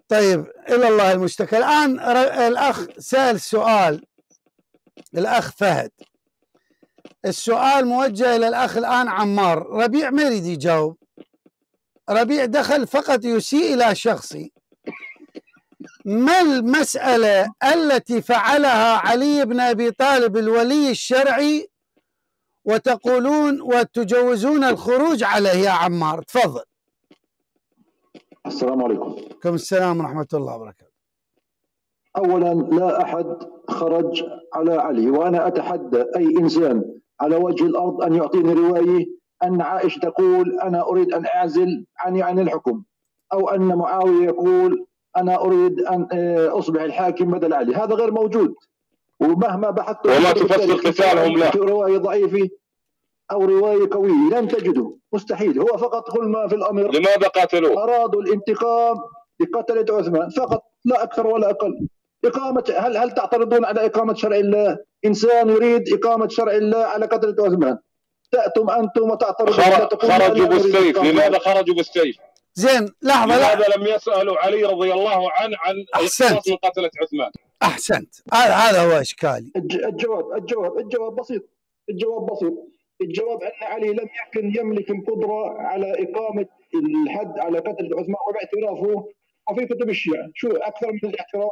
طيب إلى الله المشتكى. الآن الأخ سأل سؤال، الأخ فهد، السؤال موجه إلى الأخ الآن عمار. ربيع ما يريد يجاوب، ربيع دخل فقط يسيء إلى شخصي. ما المسألة التي فعلها علي بن أبي طالب الولي الشرعي وتقولون وتجوزون الخروج عليه يا عمار؟ تفضل. السلام عليكم. عليكم السلام ورحمة الله وبركاته. أولا لا أحد خرج على علي، وأنا أتحدى أي إنسان على وجه الأرض أن يعطيني رواية أن عائشة تقول أنا أريد أن أعزل عن الحكم، أو أن معاوية يقول أنا أريد أن أصبح الحاكم بدل علي. هذا غير موجود، ومهما بحثت وما تفسر قتالهم له رواية ضعيفة أو رواية قوية لن تجده، مستحيل. هو فقط كل ما في الأمر لماذا قاتلوه؟ أرادوا الانتقام لقتلة عثمان فقط، لا أكثر ولا أقل. إقامة، هل تعترضون على إقامة شرع الله؟ إنسان يريد إقامة شرع الله على قتلة عثمان، تأتم أنتم وتعترضون. خرجوا بالسيف، لماذا خرجوا بالسيف؟ زين لحظة، لماذا لم يسألوا علي رضي الله عنه عن القصاص من قتلة عثمان؟ أحسنت، هذا هو إشكالي. الجواب بسيط. الجواب أن علي لم يكن يملك القدرة على إقامة الحد على قتلة عثمان وباعترافه وفي كتب الشيعة. شو أكثر من الاعتراف؟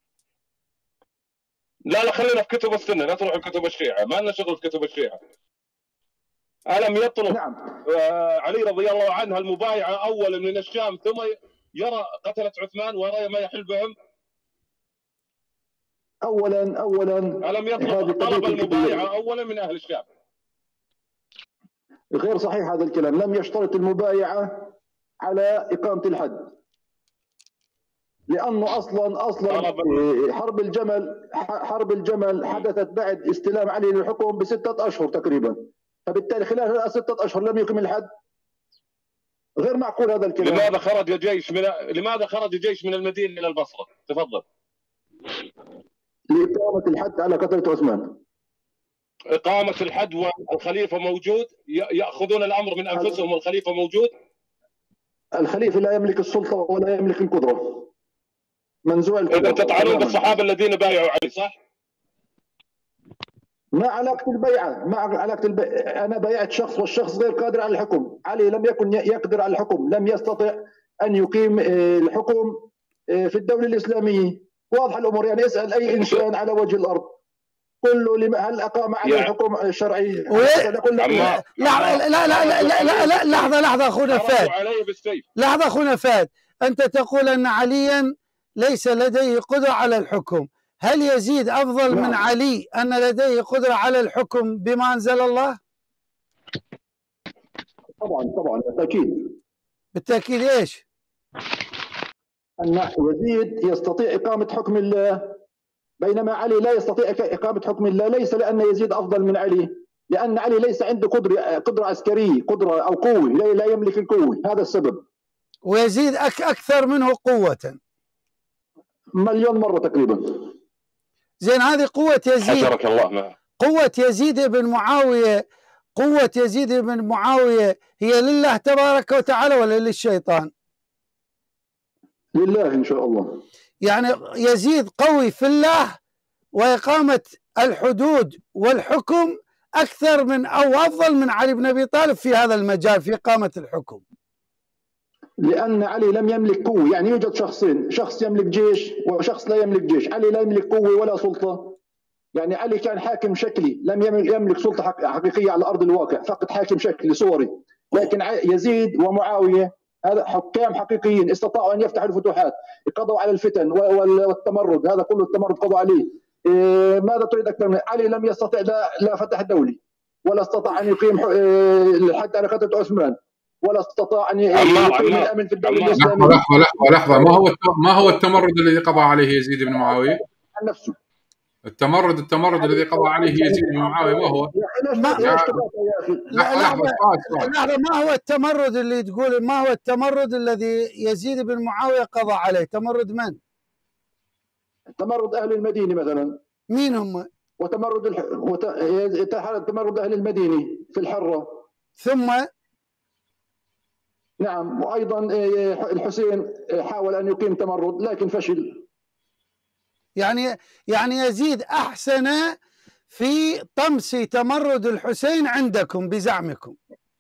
لا خلينا في كتب السنة، لا تروح كتب الشيعة، ما لنا شغل في كتب الشيعة. ألم يطلب علي رضي الله عنه المبايعة أولا من الشام ثم يرى قتلة عثمان ويرى ما يحل بهم؟ أولا ألم يطلب طلب المبايعة أولا من أهل الشام؟ غير صحيح هذا الكلام. لم يشترط المبايعة على إقامة الحد، لأنه أصلا حرب الجمل حدثت بعد استلام علي للحكم ب6 أشهر تقريبا، فبالتالي خلال 6 أشهر لم يكمل الحد. غير معقول هذا الكلام. لماذا خرج جيش من المدينة إلى البصرة؟ تفضل. لإقامة الحد على قتلة عثمان. إقامة الحد والخليفة موجود، يأخذون الأمر من أنفسهم والخليفة موجود. الخليفة لا يملك السلطة ولا يملك القدرة، منزوع القدرة. إذا تطعنون بالصحابة الذين بايعوا علي، صح؟ ما علاقة البيعة؟ أنا بايعت شخص والشخص غير قادر على الحكم. علي لم يكن يقدر على الحكم، لم يستطع أن يقيم الحكم في الدولة الإسلامية. واضح الأمور، يعني اسأل أي إنسان على وجه الأرض قل له هل أقام عليه الحكم الشرعي؟ لحظة أخونا فهد، لحظة أخونا فهد، أنت تقول أن عليا ليس لديه قدرة على الحكم، هل يزيد أفضل من علي أن لديه قدرة على الحكم بما أنزل الله؟ طبعا بالتأكيد إيش؟ أن يزيد يستطيع إقامة حكم الله بينما علي لا يستطيع إقامة حكم الله. ليس لأن يزيد أفضل من علي، لأن علي ليس عنده قدرة عسكرية، قدرة أو قوة، لا يملك القوة، هذا السبب. ويزيد أكثر منه قوة مليون مرة تقريبا. زين، هذه قوة يزيد. حشرك الله معه. قوة يزيد بن معاوية هي لله تبارك وتعالى ولا للشيطان؟ لله إن شاء الله. يعني يزيد قوي في الله وإقامة الحدود والحكم أكثر من أو أفضل من علي بن أبي طالب في هذا المجال في إقامة الحكم، لأن علي لم يملك قوة. يعني يوجد شخصين، شخص يملك جيش وشخص لا يملك جيش. علي لا يملك قوة ولا سلطة. يعني علي كان حاكم شكلي، لم يملك سلطة حقيقية على أرض الواقع، فقط حاكم شكلي صوري. لكن يزيد ومعاوية هذا حكام حقيقيين، استطاعوا أن يفتحوا الفتوحات، قضوا على الفتن والتمرد، هذا كله التمرد قضوا عليه. ماذا تريد أكثر من علي؟ لم يستطع لا فتح دولي، ولا استطاع أن يقيم الحد على قتلة عثمان، ولا استطاع أن يقيم الأمن في الدولة الإسلامية. لحظة، ما هو التمرد الذي قضى عليه يزيد بن معاوية؟ عن نفسه. التمرد الذي قضى عليه يزيد بن معاوية ما هو؟ ما هو التمرد اللي تقول؟ ما هو التمرد الذي يزيد بن معاوية قضى عليه؟ تمرد من؟ تمرد أهل المدينة مثلا. مين هم؟ تمرد أهل المدينة في الحرة. ثم نعم، وأيضا الحسين حاول أن يقيم تمرد لكن فشل. يعني يزيد أحسن في طمس تمرد الحسين عندكم بزعمكم.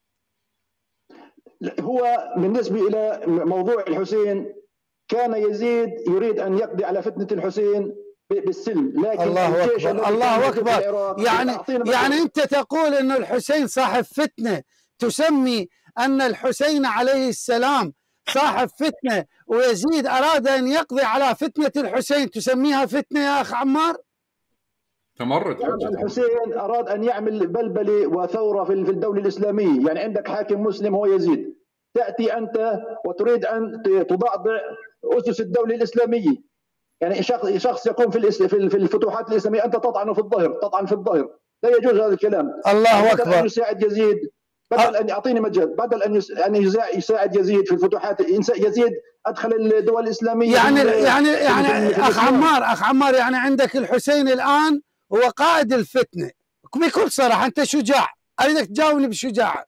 هو بالنسبة إلى موضوع الحسين كان يزيد يريد أن يقضي على فتنة الحسين بالسلم، لكن الله الجيش أكبر الله أكبر. يعني أنت تقول أن الحسين صاحب فتنة، تسمي أن الحسين عليه السلام صاحب فتنة ويزيد أراد أن يقضي على فتنة الحسين، تسميها فتنة يا أخ عمار؟ تمرد. الحسين أراد أن يعمل بلبلة وثورة في الدولة الإسلامية. يعني عندك حاكم مسلم هو يزيد، تأتي أنت وتريد أن تضعضع أسس الدولة الإسلامية. يعني شخص يقوم في الفتوحات الإسلامية أنت تطعن في الظهر، لا يجوز هذا الكلام. الله أكبر. بدل أن يساعد يزيد، بدل أن يعطيني مجال، بدل أن يساعد يزيد في الفتوحات. يزيد أدخل الدول الإسلامية يعني أخ عمار يعني عندك الحسين الآن هو قائد الفتنة بكل صراحة. أنت شجاع، أريدك تجاوبني بشجاعة.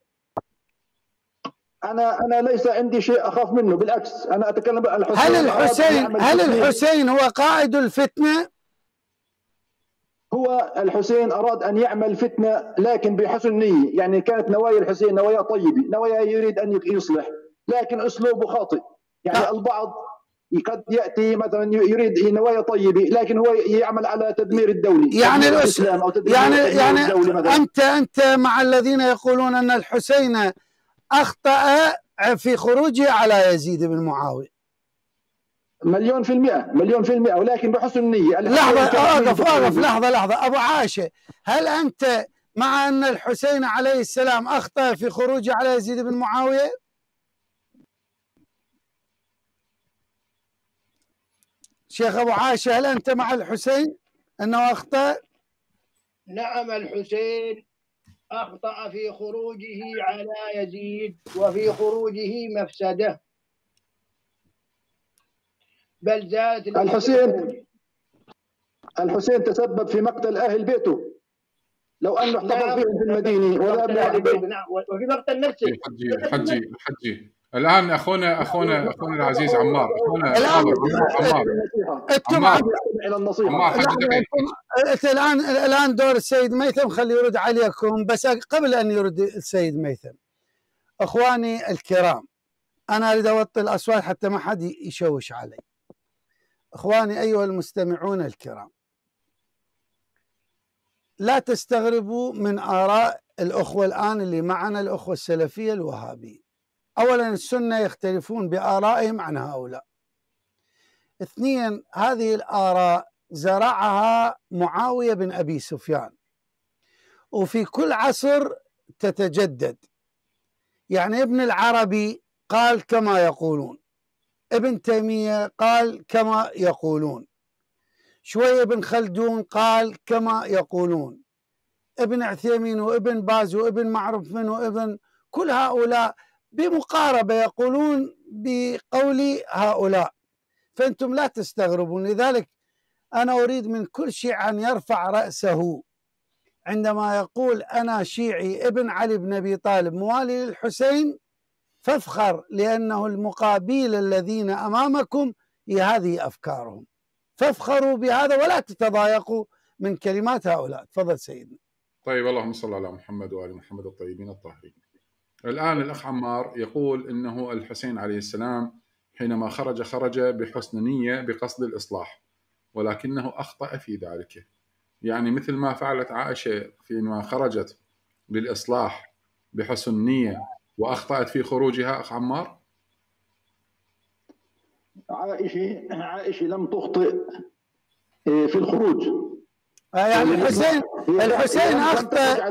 أنا ليس عندي شيء أخاف منه، بالعكس أنا أتكلم عن الحسين. هل الحسين هو قائد الفتنة؟ هو الحسين أراد أن يعمل فتنة لكن بحسن نية. يعني كانت نوايا الحسين نوايا طيبة، نوايا يريد أن يصلح، لكن أسلوبه خاطئ. يعني البعض قد يأتي مثلا يريد نوايا طيبة لكن هو يعمل على تدمير الدولة، يعني الإسلام أو تدمير الدولة. أنت مع الذين يقولون أن الحسين أخطأ في خروجه على يزيد بن معاوية. مليون في المئة، ولكن بحسن نية. أقف لحظة أبو عاشة، هل أنت مع أن الحسين عليه السلام أخطأ في خروجه على يزيد بن معاوية؟ شيخ أبو عاشة، هل أنت مع الحسين أنه أخطأ؟ نعم، الحسين أخطأ في خروجه على يزيد، وفي خروجه مفسدة، بل زادت الحسين تسبب في مقتل أهل بيته لو أنه احتفظ فيهم في المدينة وذهب لوحده. نعم، وفي مقتل نفسه. حجي الآن أخونا العزيز عمار، إلى النصيحة. الآن دور السيد ميثم، خلي يرد عليكم. بس قبل أن يرد السيد ميثم، أخواني الكرام، أنا أريد أوطي الأصوات حتى ما حد يشوش علي. أخواني أيها المستمعون الكرام، لا تستغربوا من آراء الأخوة الآن اللي معنا، الأخوة السلفية الوهابية. أولا السنة يختلفون بآرائهم عن هؤلاء. اثنين، هذه الآراء زرعها معاوية بن أبي سفيان، وفي كل عصر تتجدد. يعني ابن العربي قال كما يقولون، ابن تيمية قال كما يقولون، شوية ابن خلدون قال كما يقولون، ابن عثيمين وابن باز وابن معروف من وابن، كل هؤلاء بمقاربة يقولون بقول هؤلاء. فأنتم لا تستغربون. لذلك أنا أريد من كل شيعي أن يرفع رأسه عندما يقول أنا شيعي ابن علي بن أبي طالب موالي للحسين، فافخر، لأنه المقابل الذين أمامكم هي هذه أفكارهم، فافخروا بهذا ولا تتضايقوا من كلمات هؤلاء. تفضل سيدنا. طيب، اللهم صل على محمد وآل محمد الطيبين الطاهرين. الآن الأخ عمار يقول إنه الحسين عليه السلام حينما خرج بحسن نية بقصد الإصلاح، ولكنه أخطأ في ذلك. يعني مثل ما فعلت عائشة فيما خرجت للإصلاح بحسن نية وأخطأت في خروجها. أخ عمار، عائشة لم تخطئ في الخروج. يعني الحسين أخطأ.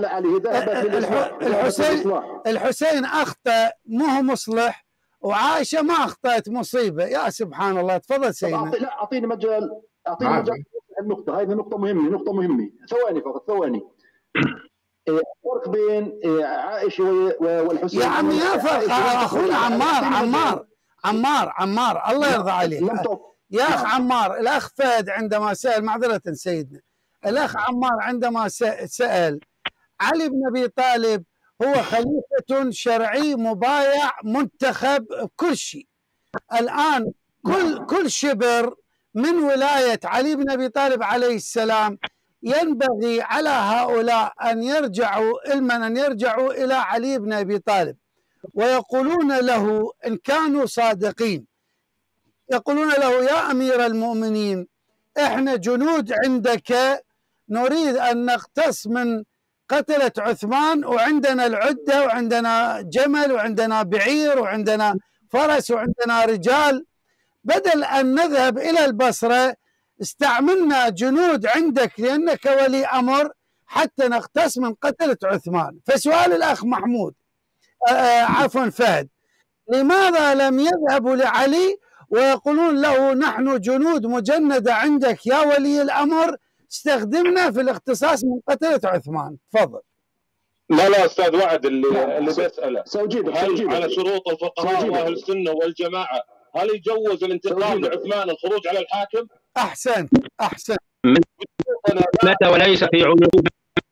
الحسين أخطأ، مو هو مصلح، وعائشة ما أخطأت مصيبة. يا سبحان الله. تفضل سيدنا. لا، أعطيني مجال النقطة هذه نقطة مهمة. ثواني. فرق بين عائشة والحسين. يا عمي يا فرق أخونا عمار الله يرضى عليك يا أخ عمار. الأخ فهد عندما سأل، معذرة سيدنا، الأخ عمار عندما سأل علي بن أبي طالب هو خليفة شرعي مبايع منتخب بكل شيء. الآن كل شبر من ولاية علي بن أبي طالب عليه السلام ينبغي على هؤلاء أن يرجعوا إلى علي بن أبي طالب ويقولون له إن كانوا صادقين، يقولون له يا أمير المؤمنين إحنا جنود عندك نريد أن نقتص من قتلة عثمان، وعندنا العدة وعندنا جمل وعندنا بعير وعندنا فرس وعندنا رجال، بدل أن نذهب إلى البصرة استعملنا جنود عندك لأنك ولي أمر حتى نقتص من قتلة عثمان. فسؤال الأخ محمود عفوا فهد، لماذا لم يذهبوا لعلي ويقولون له نحن جنود مجندة عندك يا ولي الأمر، استخدمنا في الاختصاص من قتلة عثمان؟ تفضل. لا استاذ وعد اللي بيسأله سوجيبك على شروط الفقهاء واهل السنه والجماعه، هل يجوز الانتقام لعثمان الخروج على الحاكم؟ احسنت مات وليس في عنقه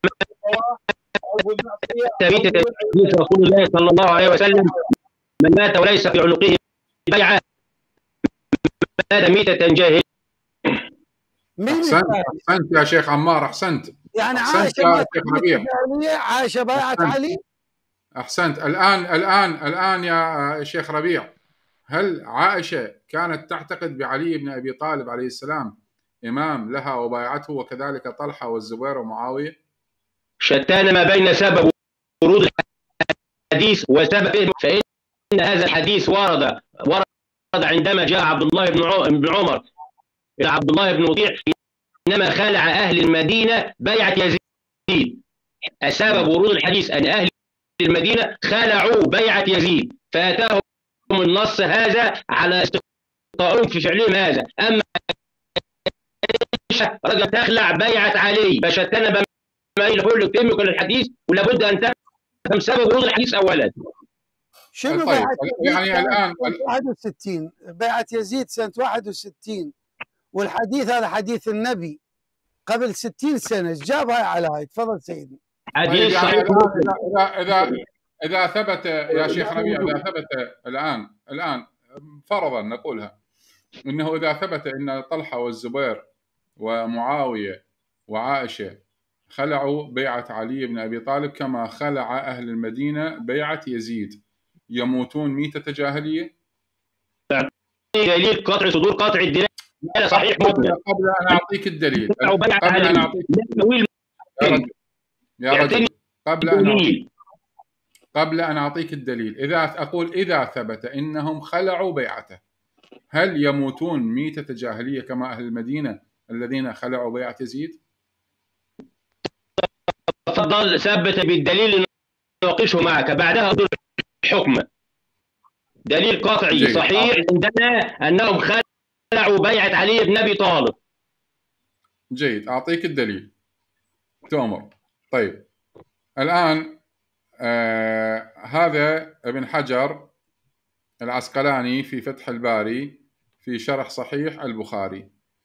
ميتة رسول الله صلى الله عليه وسلم، من مات وليس في عنقه بيعة مات ميتة جاهلية. احسنت يا شيخ عمار، احسنت. يعني عائشة بايعة علي. احسنت. الان يا شيخ ربيع، هل عائشة كانت تعتقد بعلي بن ابي طالب عليه السلام امام لها وبايعته، وكذلك طلحة والزبير ومعاوية؟ شتان ما بين سبب ورود الحديث وسبب، فإن هذا الحديث ورد عندما جاء عبد الله بن عمر إلى عبد الله بن مطيع إنما خالع أهل المدينة بيعة يزيد. السبب ورود الحديث أن أهل المدينة خالعوا بيعة يزيد، فأتاهم النص هذا على استقطاعهم في فعلهم هذا. أما رجل تخلع بيعة علي، فشتان بين كل كل الحديث، ولابد أن تفهم سبب ورود الحديث أولا. شنو طيب. يعني الآن 61 بيعة يزيد سنة 61، والحديث هذا حديث النبي قبل 60 سنة، جابها على هاي. تفضل سيدي. حديث صحيح. إذا ثبت يا شيخ ربيع، إذا ثبت الآن فرضا نقولها إنه إذا ثبت إن طلحة والزبير ومعاوية وعائشة خلعوا بيعة علي بن أبي طالب كما خلع أهل المدينة بيعة يزيد، يموتون ميتة جاهلية؟ دليل قطع صدور قطع الدلالة صحيح. قبل أن أعطيك الدليل، يا رجل قبل أن أعطيك الدليل، إذا ثبت إنهم خلعوا بيعته، هل يموتون ميتة جاهلية كما أهل المدينة الذين خلعوا بيعة يزيد؟ تفضل ثبت بالدليل نناقشه معك بعدها الحكم. دليل قطعي صحيح عندنا أنهم خلعوا بيعة علي بن أبي طالب. جيد، أعطيك الدليل تؤمر. طيب الآن هذا ابن حجر العسقلاني في فتح الباري في شرح صحيح البخاري،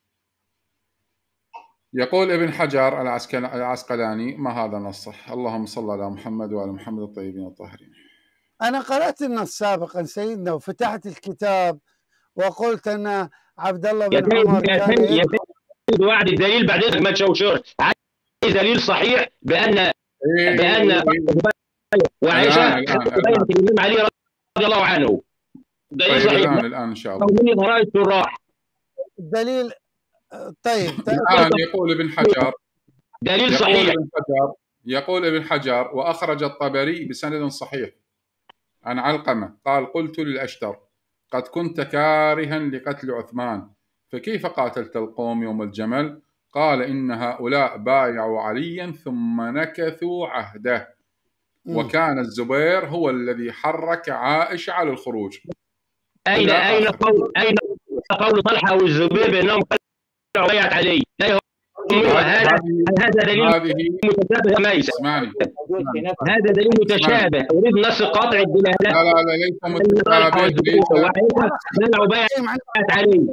يقول ابن حجر العسقلاني، ما هذا نصه؟ اللهم صل على محمد وعلى محمد الطيبين الطاهرين. أنا قرأت النص سابقا سيدنا وفتحت الكتاب وقلت أن عبد الله بن عمر كان وعد الدليل بعدين ما تشوشر. عايز دليل صحيح بأن وعائشة بينت الإمام علي رضي الله عنه. دليل صحيح الآن إن شاء الله. من غرائز الراح الدليل. طيب الآن يقول ابن حجر دليل صحيح. يقول ابن حجر وأخرج الطبري بسند صحيح عن علقمة قال قلت للأشتر قد كنت كارها لقتل عثمان فكيف قاتلت القوم يوم الجمل؟ قال إن هؤلاء بايعوا عليا ثم نكثوا عهده، وكان الزبير هو الذي حرك عائشة على الخروج. أين قول طلحة والزبير بأنهم خلعوا بيعة علي؟ هذا دليل متشابه ميس. هذا دليل متشابه، أريد نص قاطع الدلالة. لا ليس متشابه. خلعوا بيعة علي.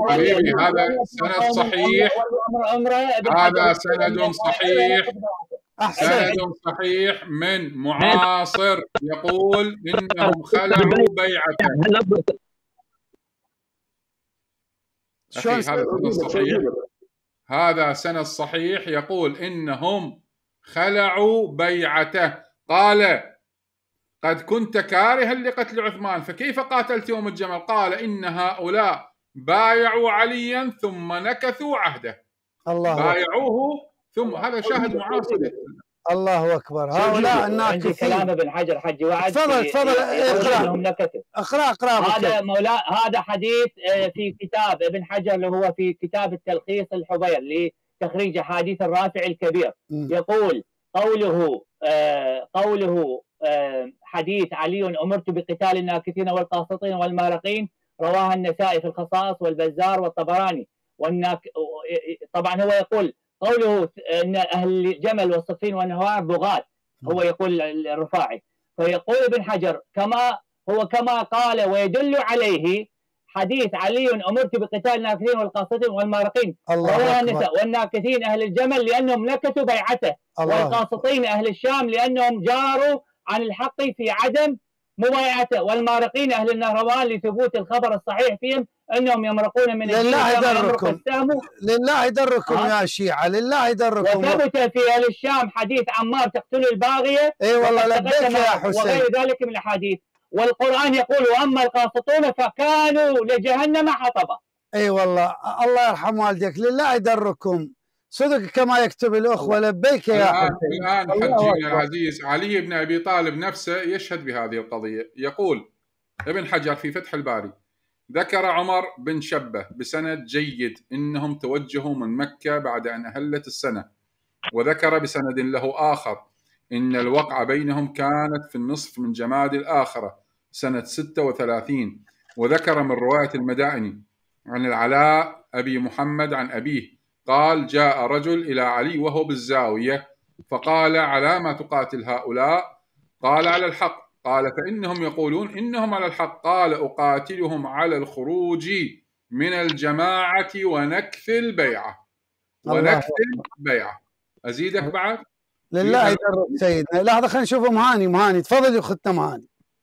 هذا سند صحيح، هذا سند صحيح. سند صحيح من معاصر يقول إنهم خلعوا بيعته. أخي هذا سند صحيح، هذا سند صحيح يقول إنهم خلعوا بيعته. قال قد كنت كارها لقتل عثمان فكيف قاتلت يوم الجمل؟ قال إن هؤلاء بايعوا عليا ثم نكثوا عهده. الله بايعوه ثم هذا شاهد معاصر. الله اكبر. هؤلاء الناكثين. كلام ابن حجر حجي وعد. تفضل اقرا. هذا هذا حديث في كتاب ابن حجر اللي هو في كتاب التلخيص الحبير لتخريج احاديث الرافع الكبير. يقول قوله حديث علي أمرت بقتال الناكثين والقاسطين والمارقين، رواها النسائي في الخصائص والبزار والطبراني. طبعا هو يقول قوله أن أهل الجمل والصفين والنهار بغاة، هو يقول الرفاعي. فيقول ابن حجر كما قال ويدل عليه حديث علي أمرت بقتال الناكثين والقاسطين والمارقين، رواها النساء. والناكثين أهل الجمل لأنهم نكثوا بيعته، والقاسطين أهل الشام لأنهم جاروا عن الحق في عدم مبايعته، والمارقين أهل النهروان لثبوت الخبر الصحيح فيهم أنهم يمرقون من لله يدركم لله يدركم يا شيعة، لله يدركم. وثبت في أهل الشام حديث عمار تقتل الباغية. اي والله لبيك يا حسين. وغير ذلك من الأحاديث. والقرآن يقول وأما القاسطون فكانوا لجهنم حطبا. اي والله الله يرحم والديك، لله يدركم صدق كما يكتب الأخوة. لبيك يا حسين. الآن حجي العزيز علي بن أبي طالب نفسه يشهد بهذه القضية. يقول ابن حجر في فتح الباري ذكر عمر بن شبه بسند جيد إنهم توجهوا من مكة بعد أن أهلت السنة، وذكر بسند له آخر إن الوقعة بينهم كانت في النصف من جماد الآخرة سنة 36. وذكر من رواية المدائني عن العلاء أبي محمد عن أبيه قال جاء رجل إلى علي وهو بالزاوية فقال على ما تقاتل هؤلاء؟ قال على الحق. قال فإنهم يقولون إنهم على الحق. قال أقاتلهم على الخروج من الجماعة ونكث البيعة. ونكث البيعة. أزيدك بعد؟ لله يدرك سيدنا. لحظة خلينا نشوف مهاني. تفضل يا أختنا مهاني.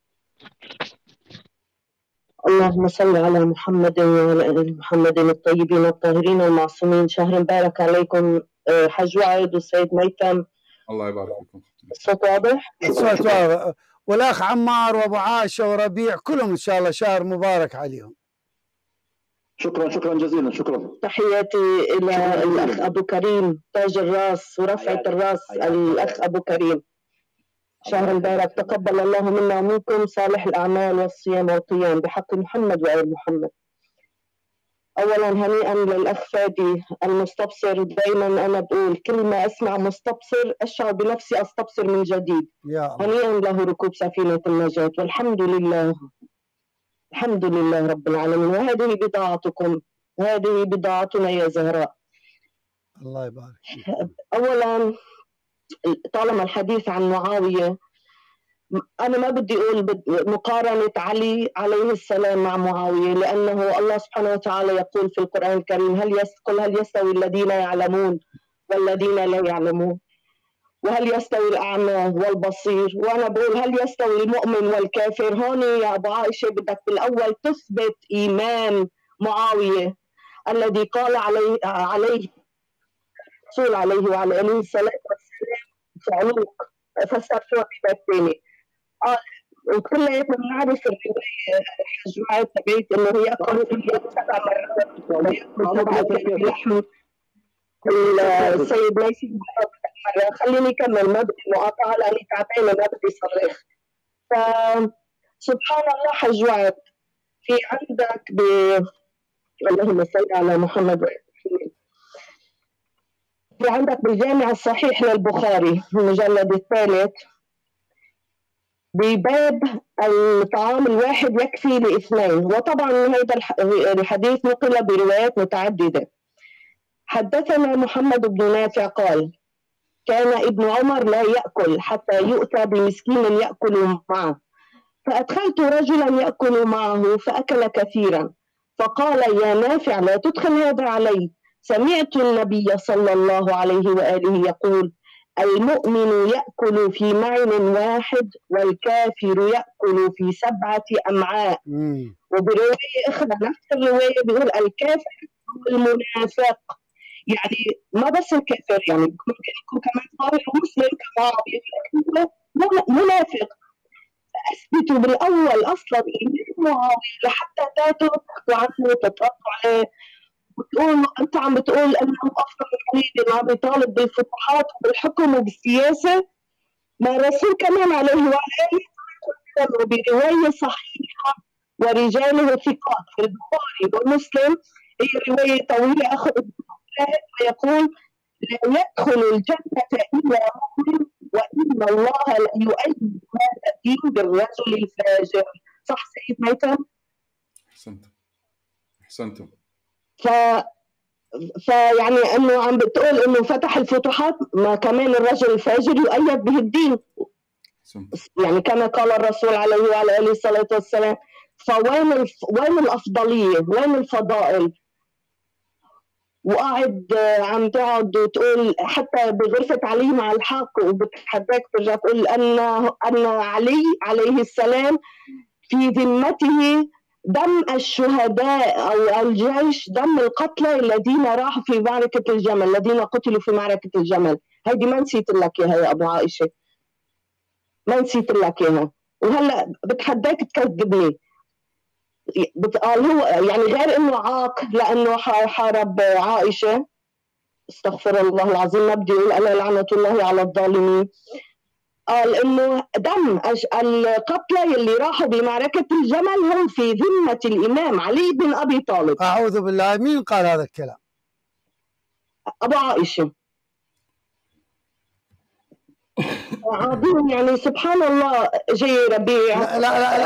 اللهم صل على محمد وعلى آل محمد الطيبين الطاهرين المعصومين. شهر مبارك عليكم حج وعيد والسيد ميثم. الله يبارك فيكم. الصوت واضح؟ الصوت واضح. والأخ عمار وأبو عاشة وربيع كلهم إن شاء الله شهر مبارك عليهم. شكرا جزيلا. شكرا. تحياتي إلى الأخ أبو كريم تاج الراس ورفعة الراس. الأخ أبو كريم شهر مبارك، تقبل الله منا ومنكم صالح الأعمال والصيام والقيام بحق محمد وآل محمد. أولا هنيئا للأخ فادي المستبصر. دائما أنا بقول كل ما أسمع مستبصر أشعر بنفسي أستبصر من جديد. هنيئا له ركوب سفينة النجاة، والحمد لله الحمد لله رب العالمين. وهذه بضاعتكم، هذه بضاعتنا يا زهراء. الله يبارك. أولا طالما الحديث عن معاوية، أنا ما بدي أقول مقارنة علي عليه السلام مع معاوية، لأنه الله سبحانه وتعالى يقول في القرآن الكريم هل يستوي الذين يعلمون والذين لا يعلمون، وهل يستوي الأعمى والبصير، وأنا بقول هل يستوي المؤمن والكافر. هون يا أبو عائشة بدك بالأول تثبت إيمان معاوية الذي قال عليه الرسول عليه وعلى آله الصلاة والسلام صعلوك، فسرتوها بباب ثاني. وكلياتنا بنعرف الرواية الحجوات تبعت إنه يأكل في اليوم 7 مرات لحم السيد ليث. خليني أكمل، ما بدي مقاطعة لأني تعبانة ما بدي صرخ. فسبحان الله حجوات في عندك اللهم صل على محمد في عندك بالجامع الصحيح للبخاري المجلد الثالث بباب الطعام الواحد يكفي ل2. وطبعا هذا الحديث نقل بروايات متعددة. حدثنا محمد بن نافع قال كان ابن عمر لا يأكل حتى يؤتى بمسكين يأكل معه، فأدخلت رجلا يأكل معه فأكل كثيرا، فقال يا نافع لا تدخل هذا علي، سمعت النبي صلى الله عليه وآله يقول المؤمن يأكل في معن واحد والكافر يأكل في 7 أمعاء. وبرواية أخرى نفس الرواية بيقول الكافر هو المنافق، يعني ما بس الكافر، يعني ممكن يكون كمان ظاهر مسلم كما هو منافق. فأثبتوا بالأول أصلا إيمان معاوية لحتى تتركوا عنه تتركوا عليه وتقول أنت عم بتقول أنه أفضل من علي بن أبي طالب بالفتوحات وبالحكم وبالسياسة. ما الرسول كمان عليه وعلى آله برواية صحيحة ورجاله ثقات في البخاري ومسلم، هي رواية طويلة أخذ ويقول لا يدخل الجنة إلا مؤمن وإن الله لا يؤيد ما تدين بالرجل الفاجر. صح سيد ميتم؟ أحسنتم. فيعني انه عم بتقول انه فتح الفتوحات، ما كمان الرجل الفاجر يؤيد به الدين، يعني كما قال الرسول عليه وعلى اله الصلاه والسلام. وين الافضليه؟ وين الفضائل؟ وقاعد عم تقعد وتقول حتى بغرفه علي مع الحق وبتحداك ترجع تقول ان علي عليه السلام في ذمته دم الشهداء أو الجيش، دم القتلى الذين راحوا في معركة الجمل، الذين قتلوا في معركة الجمل. هيدي ما نسيت لك إياها يا أبو عائشة، ما نسيت لك إياها، وهلأ بتحداك تكذبني. قال هو يعني غير إنه عاق لأنه حارب عائشة، استغفر الله العظيم، ما بدي أقول ألا لعنة الله على الظالمين. قال إنه دم القتلى اللي راحوا بمعركة الجمل هم في ذمة الإمام علي بن أبي طالب. أعوذ بالله، مين قال هذا الكلام؟ أبو عائشة. عظيم، يعني سبحان الله. جاي ربيع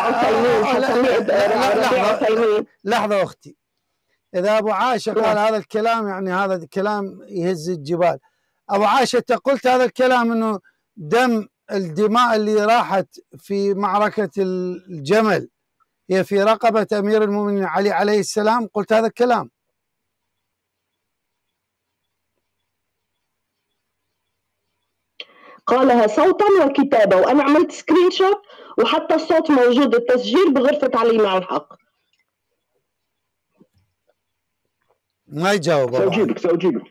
لحظة أختي، إذا أبو عائشة قال هذا الكلام يعني هذا كلام يهز الجبال. أبو عائشة أنت قلت هذا الكلام إنه دم الدماء اللي راحت في معركة الجمل هي في رقبة أمير المؤمنين علي عليه السلام، قلت هذا الكلام؟ قالها صوتا وكتابة، وأنا عملت سكرين شوت وحتى الصوت موجود، التسجيل بغرفة علي مع الحق. ما يجاوب. سأجيبك.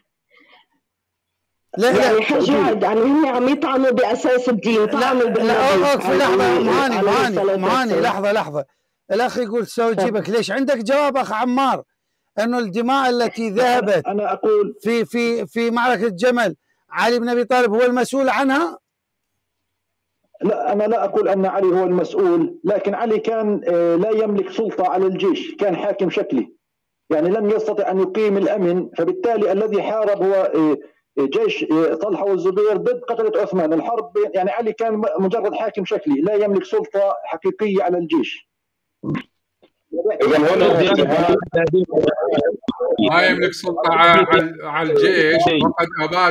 لا يعني حجاج، يعني هم عم يطعنوا بأساس الدين. لا في لحظة معاني لحظة. الأخ يقول سأجيبك. ليش عندك جواب أخ عمار أنه الدماء التي ذهبت أنا أقول في معركة الجمل علي بن أبي طالب هو المسؤول عنها؟ لا، أنا لا أقول أن علي هو المسؤول، لكن علي كان لا يملك سلطة على الجيش، كان حاكم شكلي، يعني لم يستطع أن يقيم الأمن، فبالتالي الذي حارب هو جيش طلحة والزبير ضد قتلة عثمان. الحرب يعني علي كان مجرد حاكم شكلي لا يملك سلطة حقيقية على الجيش. ما يملك سلطة على الجيش، وقد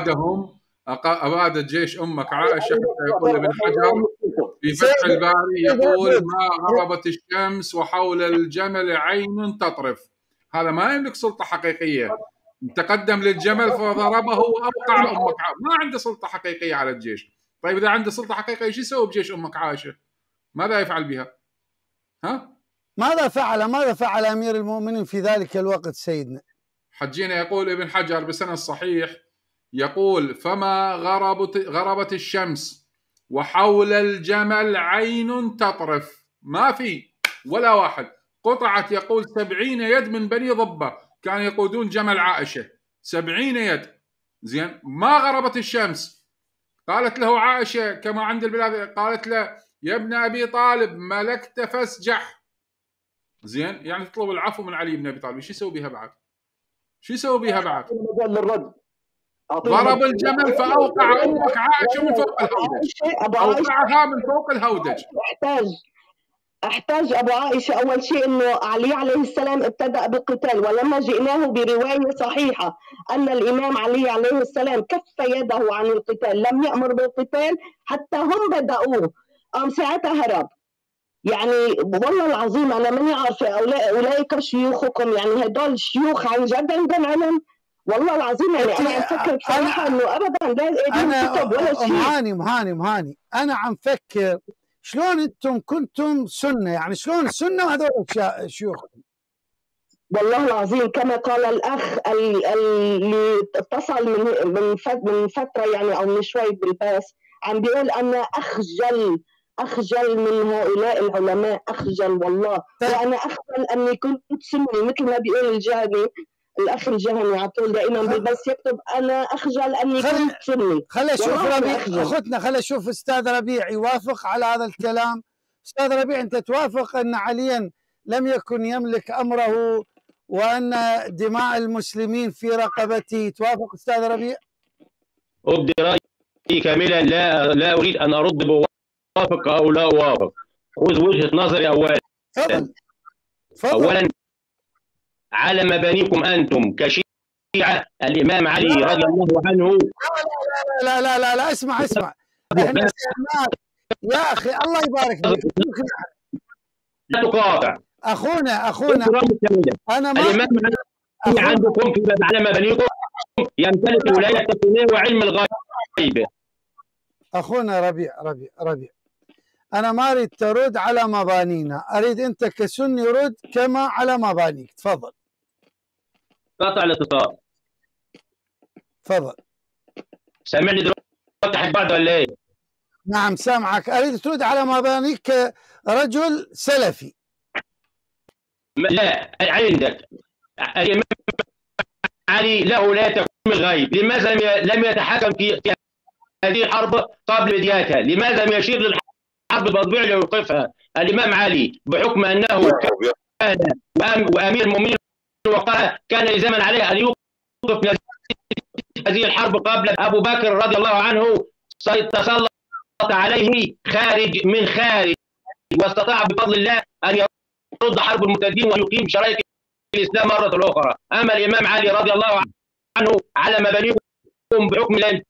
أباد جيش أمك عائشة، حتى يقول ابن حجر في فتح الباري يقول ما غربت الشمس وحول الجمل عين تطرف. هذا ما يملك سلطة حقيقية، تقدم للجمل فضربه وأوقع أمك عائشة، ما عنده سلطة حقيقية على الجيش. طيب إذا عنده سلطة حقيقية شو يسوي بجيش أمك عائشة؟ ماذا يفعل بها؟ ماذا فعل أمير المؤمنين في ذلك الوقت سيدنا؟ حجينا يقول ابن حجر بسند الصحيح، يقول فما غربت الشمس وحول الجمل عين تطرف، ما في ولا واحد. قطعت يقول 70 يد من بني ضبة كانوا يقودون جمل عائشة، 70 يد. زين، ما غربت الشمس. قالت له عائشة كما عند البلاد، قالت له يا ابن أبي طالب ملكت فاسجح. زين، يعني تطلب العفو من علي بن أبي طالب. شو يسوي بها بعد؟ ضرب الجمل فأوقع أمك عائشة من فوق الهودج، أوقعها من فوق الهودج. احتاج أبو عائشة أول شيء أنه علي عليه السلام ابتدأ بالقتال، ولما جئناه برواية صحيحة أن الإمام علي عليه السلام كف يده عن القتال، لم يأمر بالقتال حتى هم بدأوه، ساعتها هرب. يعني والله العظيم أنا ماني عارفة أولئك شيوخكم، يعني هدول شيوخ عن جد عندهم علم والله العظيم يعني انا مفكر بصراحه انه ابدا لا كتب ولا شيء. مهاني انا عم فكر شلون انتم كنتم سنه، يعني شلون السنه وهذول شيوخ. والله العظيم كما قال الاخ اللي اتصل من فتره يعني او من شوي بالباس، عم بيقول انا اخجل من هؤلاء العلماء، اخجل والله. وانا اخجل اني كنت سني، مثل ما بيقول الجهني، الاخ الجهني على طول دائما بس يكتب انا اخجل اني كنت سني. خلي اشوف ربيع اخوتنا، خلي اشوف استاذ ربيع يوافق على هذا الكلام. استاذ ربيع انت توافق ان عليا لم يكن يملك امره وان دماء المسلمين في رقبته؟ توافق استاذ ربيع؟ ابدي رايي كاملا، لا اريد ان ارد بوافق او لا اوافق. خذ وجهه نظري اولا. اولا على مبانيكم انتم كشيعه الامام علي رضي الله عنه. لا لا لا لا اسمع احنا يا اخي الله يبارك فيك لا تقاطع اخونا انا ما الامام علي عندكم في على مبانيكم يمتلك ولايه التكوينيه وعلم الغيب. اخونا ربيع انا ما اريد ترد على مبانينا، اريد انت كسني رد كما على مبانيك. تفضل. قطع الاتصال. تفضل. سامعني دلوقتي حق بعض ولا ايه؟ نعم سامعك. اريد ترد على مبانيك كرجل سلفي. لا عندك الامام علي له ولايه تكوين الغيب، لماذا لم يتحكم في هذه الحرب قبل بدايتها؟ لماذا لم يشير للحرب بتطبيع ليوقفها الامام علي بحكم انه كان وامير المؤمنين وقال كان لزاما عليه ان يوقف هذه الحرب قبل ابو بكر رضي الله عنه تسلط عليه خارج من خارج، واستطاع بفضل الله ان يرد حرب المرتدين ويقيم شرائع الاسلام مره اخرى. اما الامام علي رضي الله عنه على مبانيكم بحكم ان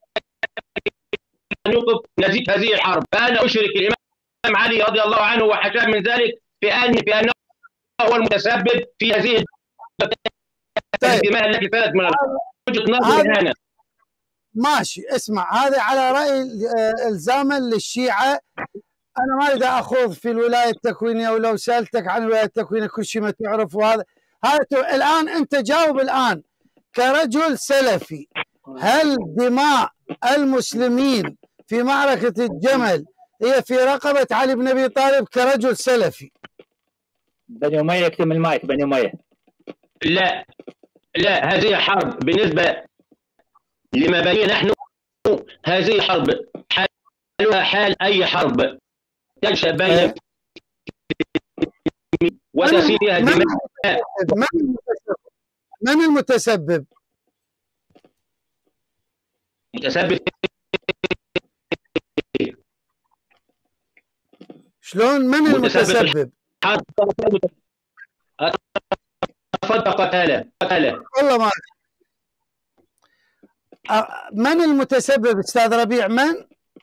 يوقف نزيف هذه الحرب. فانا اشرك الامام علي رضي الله عنه وحاشاه من ذلك في انه هو المتسبب في هذه الدماء التي فاتت من وجهه نظري انا. ماشي اسمع، هذا على راي الزاما للشيعه. انا ما اريد اخوض في الولايه التكوينيه، ولو سالتك عن الولايه التكوينيه كل شيء ما تعرف. وهذا الان انت جاوب الان كرجل سلفي، هل دماء المسلمين في معركه الجمل هي في رقبه علي بن ابي طالب كرجل سلفي؟ بني اميه يكتم المايك. بني اميه لا هذه حرب بالنسبه لمباني نحن، هذه حرب حالها حال اي حرب تنشا بين وتسير فيها دماء. من المتسبب؟ شلون من المتسبب؟ قتاله والله ما من المتسبب استاذ ربيع؟ من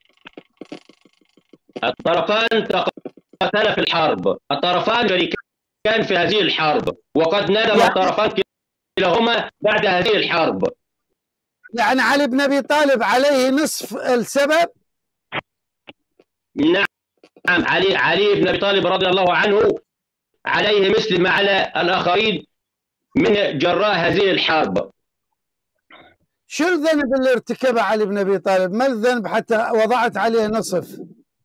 الطرفان تقاتلا في الحرب، الطرفان شريكان في هذه الحرب، وقد ندم الطرفان كلاهما بعد هذه الحرب. يعني علي بن ابي طالب عليه نصف السبب؟ نعم علي بن ابي طالب رضي الله عنه عليه مثل ما على الاخرين من جراء هذه الحرب. شو الذنب اللي ارتكبه علي بن ابي طالب؟ ما الذنب حتى وضعت عليه نصف؟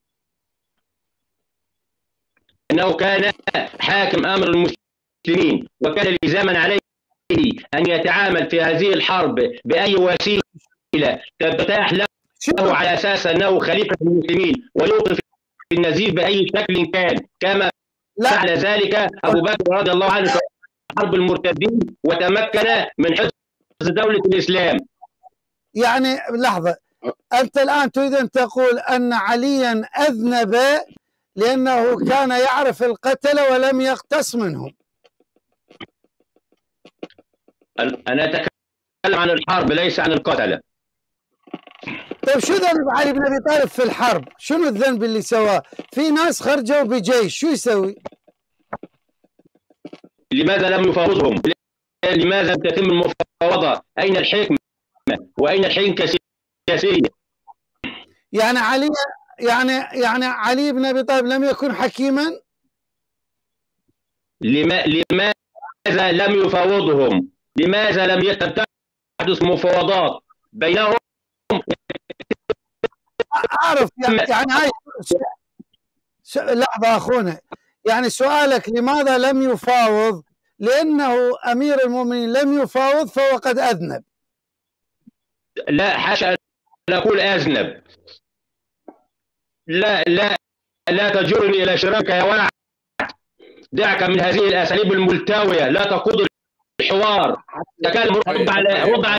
انه كان حاكم امر المسلمين، وكان لزاما عليه ان يتعامل في هذه الحرب باي وسيله تتاح له على اساس انه خليفه المسلمين ويوقف النزيف باي شكل كان، كما فعل ذلك ابو بكر رضي الله عنه في حرب المرتدين وتمكن من حفظ دوله الاسلام. يعني لحظه، انت الان تريد ان تقول ان عليا اذنب لانه كان يعرف القتله ولم يقتص منهم؟ انا اتكلم عن الحرب ليس عن القتله. طيب شو ذنب علي بن ابي طالب في الحرب؟ شنو الذنب اللي سواه؟ في ناس خرجوا بجيش، شو يسوي؟ لماذا لم يفاوضهم؟ لماذا لم تتم المفاوضات المفاوضة؟ أين الحكمة وأين الحنكة السياسية؟ يعني علي بن أبي طالب لم يكن حكيما؟ لماذا لم يفاوضهم؟ لماذا لم تحدث مفاوضات بينهم؟ أعرف يعني هاي لحظة أخونا، يعني سؤالك لماذا لم يفاوض؟ لأنه أمير المؤمنين لم يفاوض فهو قد أذنب. لا، حاشا أن أقول أذنب. لا تجرني إلى شراك يا ولع. دعك من هذه الأساليب الملتوية، لا تقود الحوار. تكلم ربع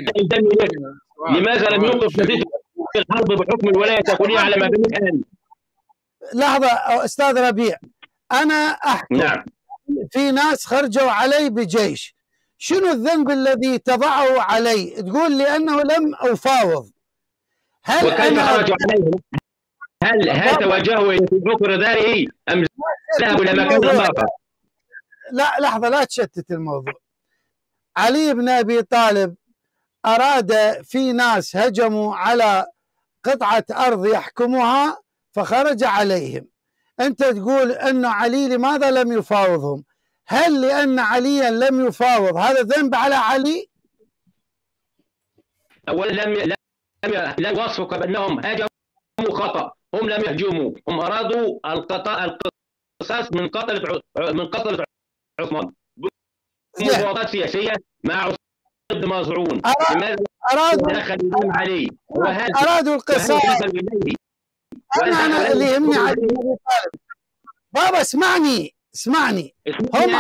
لماذا لم يوقف نتيجة الحرب بحكم الولاية التكوينية على ما بين الآن؟ لحظة أستاذ ربيع، أنا أحكم. نعم. في ناس خرجوا علي بجيش، شنو الذنب الذي تضعه علي؟ تقول لأنه لم أفاوض. هل وكيف خرجوا عليه؟ هل توجهوا إلى حكم داره أم ذهبوا إلى مكان آخر؟ لا لحظة، لا تشتت الموضوع. علي بن أبي طالب أراد، في ناس هجموا على قطعة أرض يحكمها فخرج عليهم. أنت تقول أن علي لماذا لم يفاوضهم؟ هل لأن عليا لم يفاوض هذا ذنب على علي؟ أولا لم يوصفك بأنهم هاجموا خطأ. هم لم يهجموا، هم أرادوا القصاص من قتلة عثمان بمفاوضات سياسية مع عثمان بن مظعون. لماذا دخلوا عليه؟ أرادوا القصاص. أنا اللي يهمني علي بن أبي طالب. بابا اسمعني. هم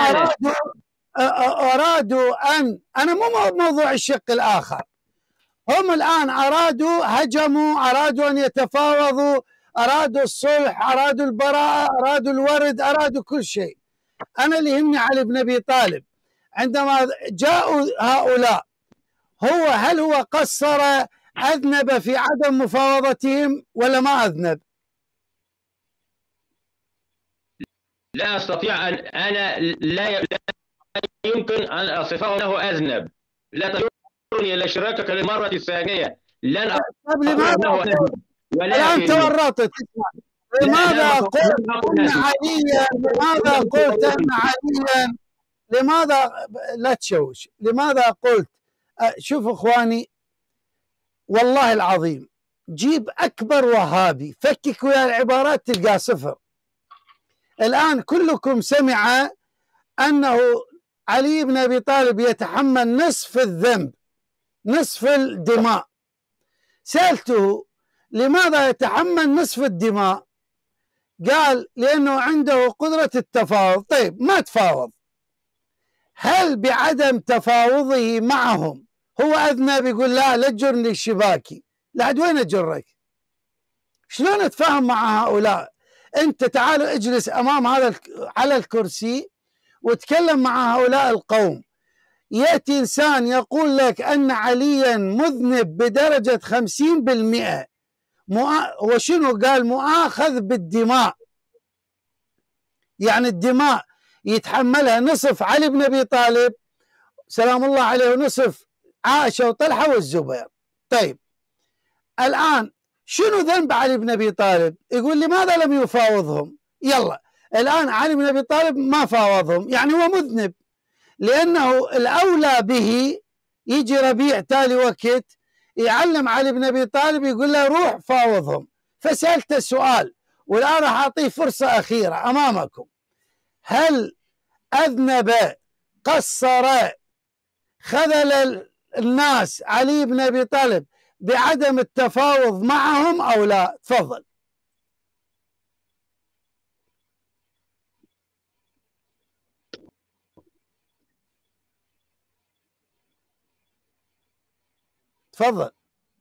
أرادوا أن، أنا مو موضوع الشق الآخر. هم الآن هجموا، أرادوا أن يتفاوضوا، أرادوا الصلح، أرادوا البراءة، أرادوا الورد، أرادوا كل شيء. أنا اللي يهمني علي بن أبي طالب عندما جاءوا هؤلاء، هل هو قصر، أذنب في عدم مفاوضتهم ولا ما أذنب؟ لا أستطيع أنا لا يمكن أن أصفه أنه أذنب. لا تجرني إلى إشراكك للمرة الثانية. لن أقول أنه أذنب. الآن تورطت. لماذا قلت أن عليا لماذا لا تشوش؟ لماذا قلت؟ شوف إخواني، والله العظيم جيب أكبر وهابي فكك ويا العبارات تلقى صفر. الآن كلكم سمع أنه علي بن أبي طالب يتحمل نصف الذنب، نصف الدماء. سألته لماذا يتحمل نصف الدماء؟ قال لأنه عنده قدرة التفاوض. طيب ما تفاوض، هل بعدم تفاوضه معهم هو أذنب؟ يقول لا تجرني الشباكي. لحد وين أجرك؟ شلون أتفاهم مع هؤلاء؟ أنت تعال اجلس أمام على الكرسي وتكلم مع هؤلاء القوم. يأتي إنسان يقول لك أن عليا مذنب بدرجة 50%. وشنو قال؟ مؤاخذ بالدماء، يعني الدماء يتحملها نصف علي بن أبي طالب سلام الله عليه ونصف عائشة وطلحة والزبير. طيب الآن شنو ذنب علي بن أبي طالب؟ يقول لماذا لم يفاوضهم؟ يلا الآن علي بن أبي طالب ما فاوضهم، يعني هو مذنب، لأنه الأولى به يجي ربيع تالي وقت يعلم علي بن أبي طالب يقول له روح فاوضهم. فسألت السؤال والآن راح أعطيه فرصة أخيرة أمامكم. هل أذنب، قصر، خذل الناس علي بن أبي طالب بعدم التفاوض معهم أو لا؟ تفضل. تفضل.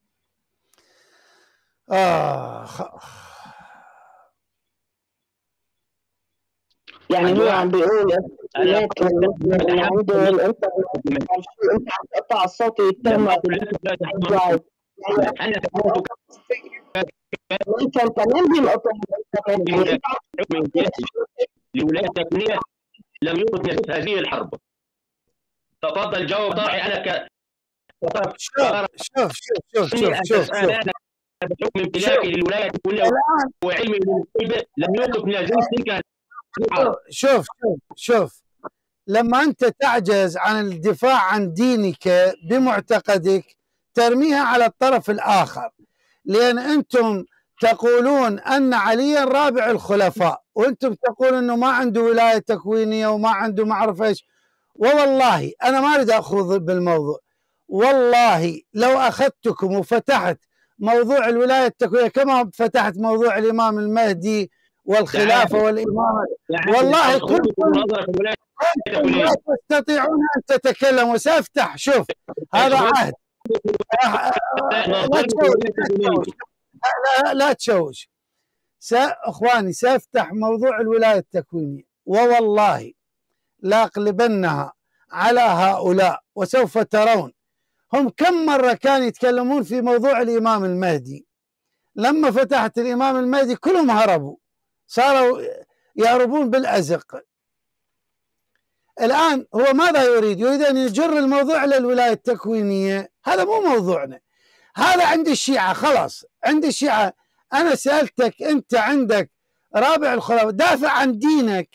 يعني هو عم بيقول يعني عنده الانترنت قطع الصوت يتهم. انا كان كمان بينقطع الانترنت. الولاية التكوينية لم يوقف نتيجة هذه الحرب. تفضل جاوب طاعي. انا شوف بحكم امتلاكي للولايه التكوينيه وعلمي لم يوقف من الجنس تلك. شوف لما انت تعجز عن الدفاع عن دينك بمعتقدك ترميها على الطرف الاخر، لان انتم تقولون ان عليا رابع الخلفاء، وانتم تقولون انه ما عنده ولايه تكوينيه وما عنده ما اعرف ايش. ووالله انا ما اريد اخوض بالموضوع، والله لو اخذتكم وفتحت موضوع الولايه التكوينيه كما فتحت موضوع الامام المهدي والخلافه والامامه، والله كنتم لا تستطيعون ان تتكلموا. وسافتح، شوف هذا عهد، لا تشوش. اخواني سافتح موضوع الولايه التكوينيه، ووالله لاقلبنها على هؤلاء، وسوف ترون هم كم مرة كانوا يتكلمون في موضوع الإمام المهدي. لما فتحت الإمام المهدي كلهم هربوا، صاروا يهربون بالأزق. الآن هو ماذا يريد؟ يريد أن يجر الموضوع للولاية التكوينية. هذا مو موضوعنا، هذا عند الشيعة. خلاص عند الشيعة. أنا سألتك أنت عندك رابع الخلفاء، دافع عن دينك.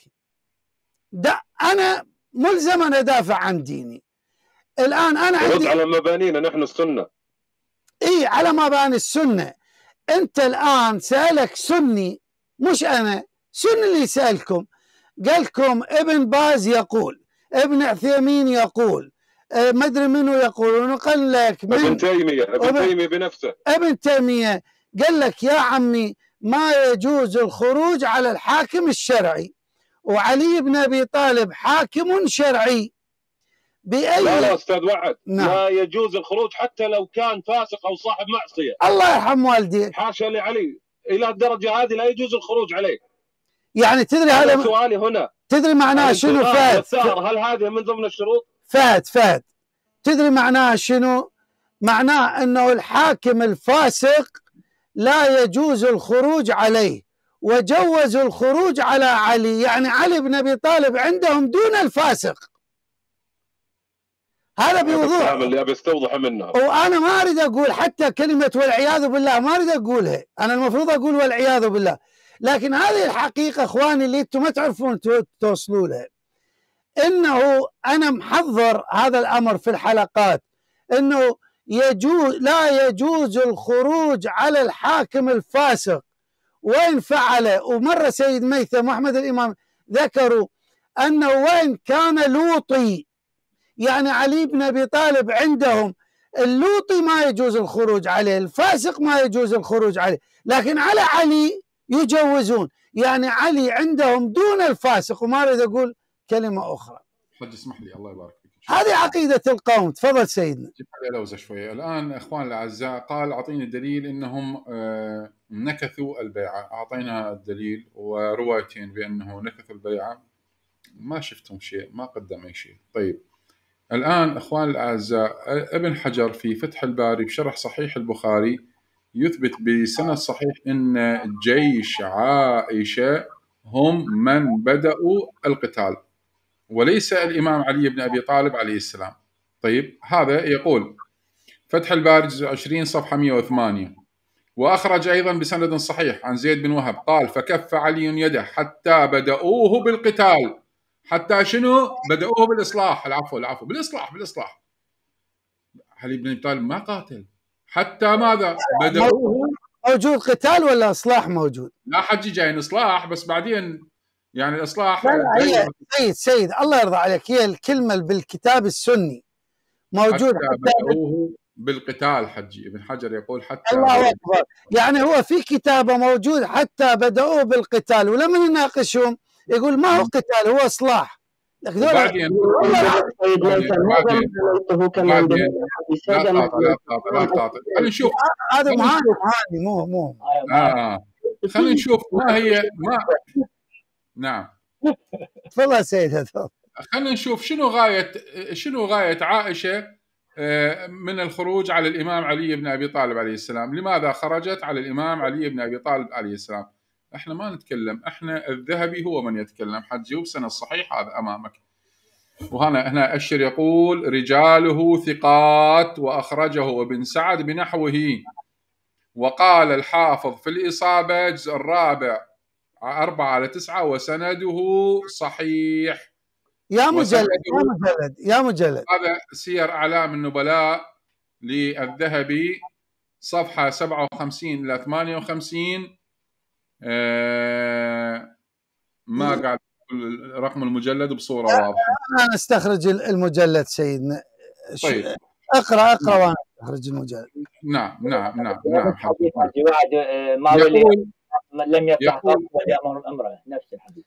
أنا ملزم أن أدافع عن ديني. الآن أنا عندي على مبانينا نحن السنة. إيه على مباني السنة. أنت الآن سألك سني، مش أنا، سني اللي سألكم. قالكم ابن باز يقول، ابن عثيمين يقول، ما أدري منو يقول، ونقل لك من ابن تيمية بنفسه. ابن تيمية قال لك يا عمي ما يجوز الخروج على الحاكم الشرعي، وعلي بن أبي طالب حاكم شرعي. لا استاذ وعد، لا يجوز الخروج حتى لو كان فاسق او صاحب معصيه. الله يرحم والديك. حاشا لعلي، الى الدرجه هذه لا يجوز الخروج عليه. يعني تدري هذا سؤالي هنا، تدري معناه شنو فهد؟ هل هذه من ضمن الشروط؟ فهد تدري معناه شنو؟ معناه انه الحاكم الفاسق لا يجوز الخروج عليه، وجوزوا الخروج على علي. يعني علي بن ابي طالب عندهم دون الفاسق. هذا بوضوح اللي ابي استوضح منها. وانا ما اريد اقول حتى كلمه والعياذ بالله، ما اريد اقولها، انا المفروض اقول والعياذ بالله، لكن هذه الحقيقه اخواني اللي انتم ما تعرفون توصلوا لها. انه انا محضر هذا الامر في الحلقات، انه لا يجوز الخروج على الحاكم الفاسق وين فعل. ومره سيد ميثم واحمد الامام ذكروا انه وين كان لوطي، يعني علي بن أبي طالب عندهم اللوطي ما يجوز الخروج عليه، الفاسق ما يجوز الخروج عليه، لكن على علي يجوزون. يعني علي عندهم دون الفاسق. وما أريد أقول كلمة أخرى. حج اسمح لي، الله يبارك فيك. هذه عقيدة القوم. تفضل سيدنا. جيب لي لوزة شوية. الآن إخوان الأعزاء قال أعطيني الدليل إنهم نكثوا البيعة. أعطينا الدليل وروايتين بأنه نكثوا البيعة، ما شفتهم شيء، ما قدم أي شيء. طيب الآن إخوان الأعزاء ابن حجر في فتح الباري بشرح صحيح البخاري يثبت بسند صحيح أن جيش عائشة هم من بدأوا القتال وليس الإمام علي بن أبي طالب عليه السلام. طيب هذا يقول فتح الباري جزء 20 صفحة 108. وأخرج أيضا بسند صحيح عن زيد بن وهب قال فكف علي يده حتى بدأوه بالقتال. حتى شنو؟ بدأوه بالإصلاح. العفو بالإصلاح. علي بن أبي طالب ما قاتل حتى ماذا؟ بدأوه. موجود قتال ولا إصلاح موجود؟ لا حجي جاي إصلاح، بس بعدين يعني الإصلاح. لا سيد الله يرضى عليك، هي الكلمة بالكتاب السني موجود. حتى بدأوه بالقتال. حجي ابن حجر يقول حتى الله أكبر. يعني هو في كتابه موجود حتى بدأوه بالقتال، ولما نناقشهم يقول ما هو قتال، هو إصلاح. بعدين خلينا نشوف. هذا معاني مو خلينا نشوف ما هي نعم تفضل سيد. خلينا نشوف شنو غاية عائشة من الخروج على الإمام علي بن أبي طالب عليه السلام. لماذا خرجت على الإمام علي بن أبي طالب عليه السلام؟ احنا ما نتكلم، احنا الذهبي هو من يتكلم. حتجيب سنة الصحيح هذا أمامك. هنا أشر يقول رجاله ثقات وأخرجه ابن سعد بنحوه. وقال الحافظ في الإصابة جزء الرابع 4/9 وسنده صحيح. يا مجلد هذا سير أعلام النبلاء للذهبي صفحة 57 إلى 58. ما قاعد رقم المجلد بصورة واضحة. أنا نستخرج المجلد سيدنا. طيب اقرأ وانا استخرج المجلد. نعم. لم يفتح قلبه ويأمر الأمر، نفس الحديث.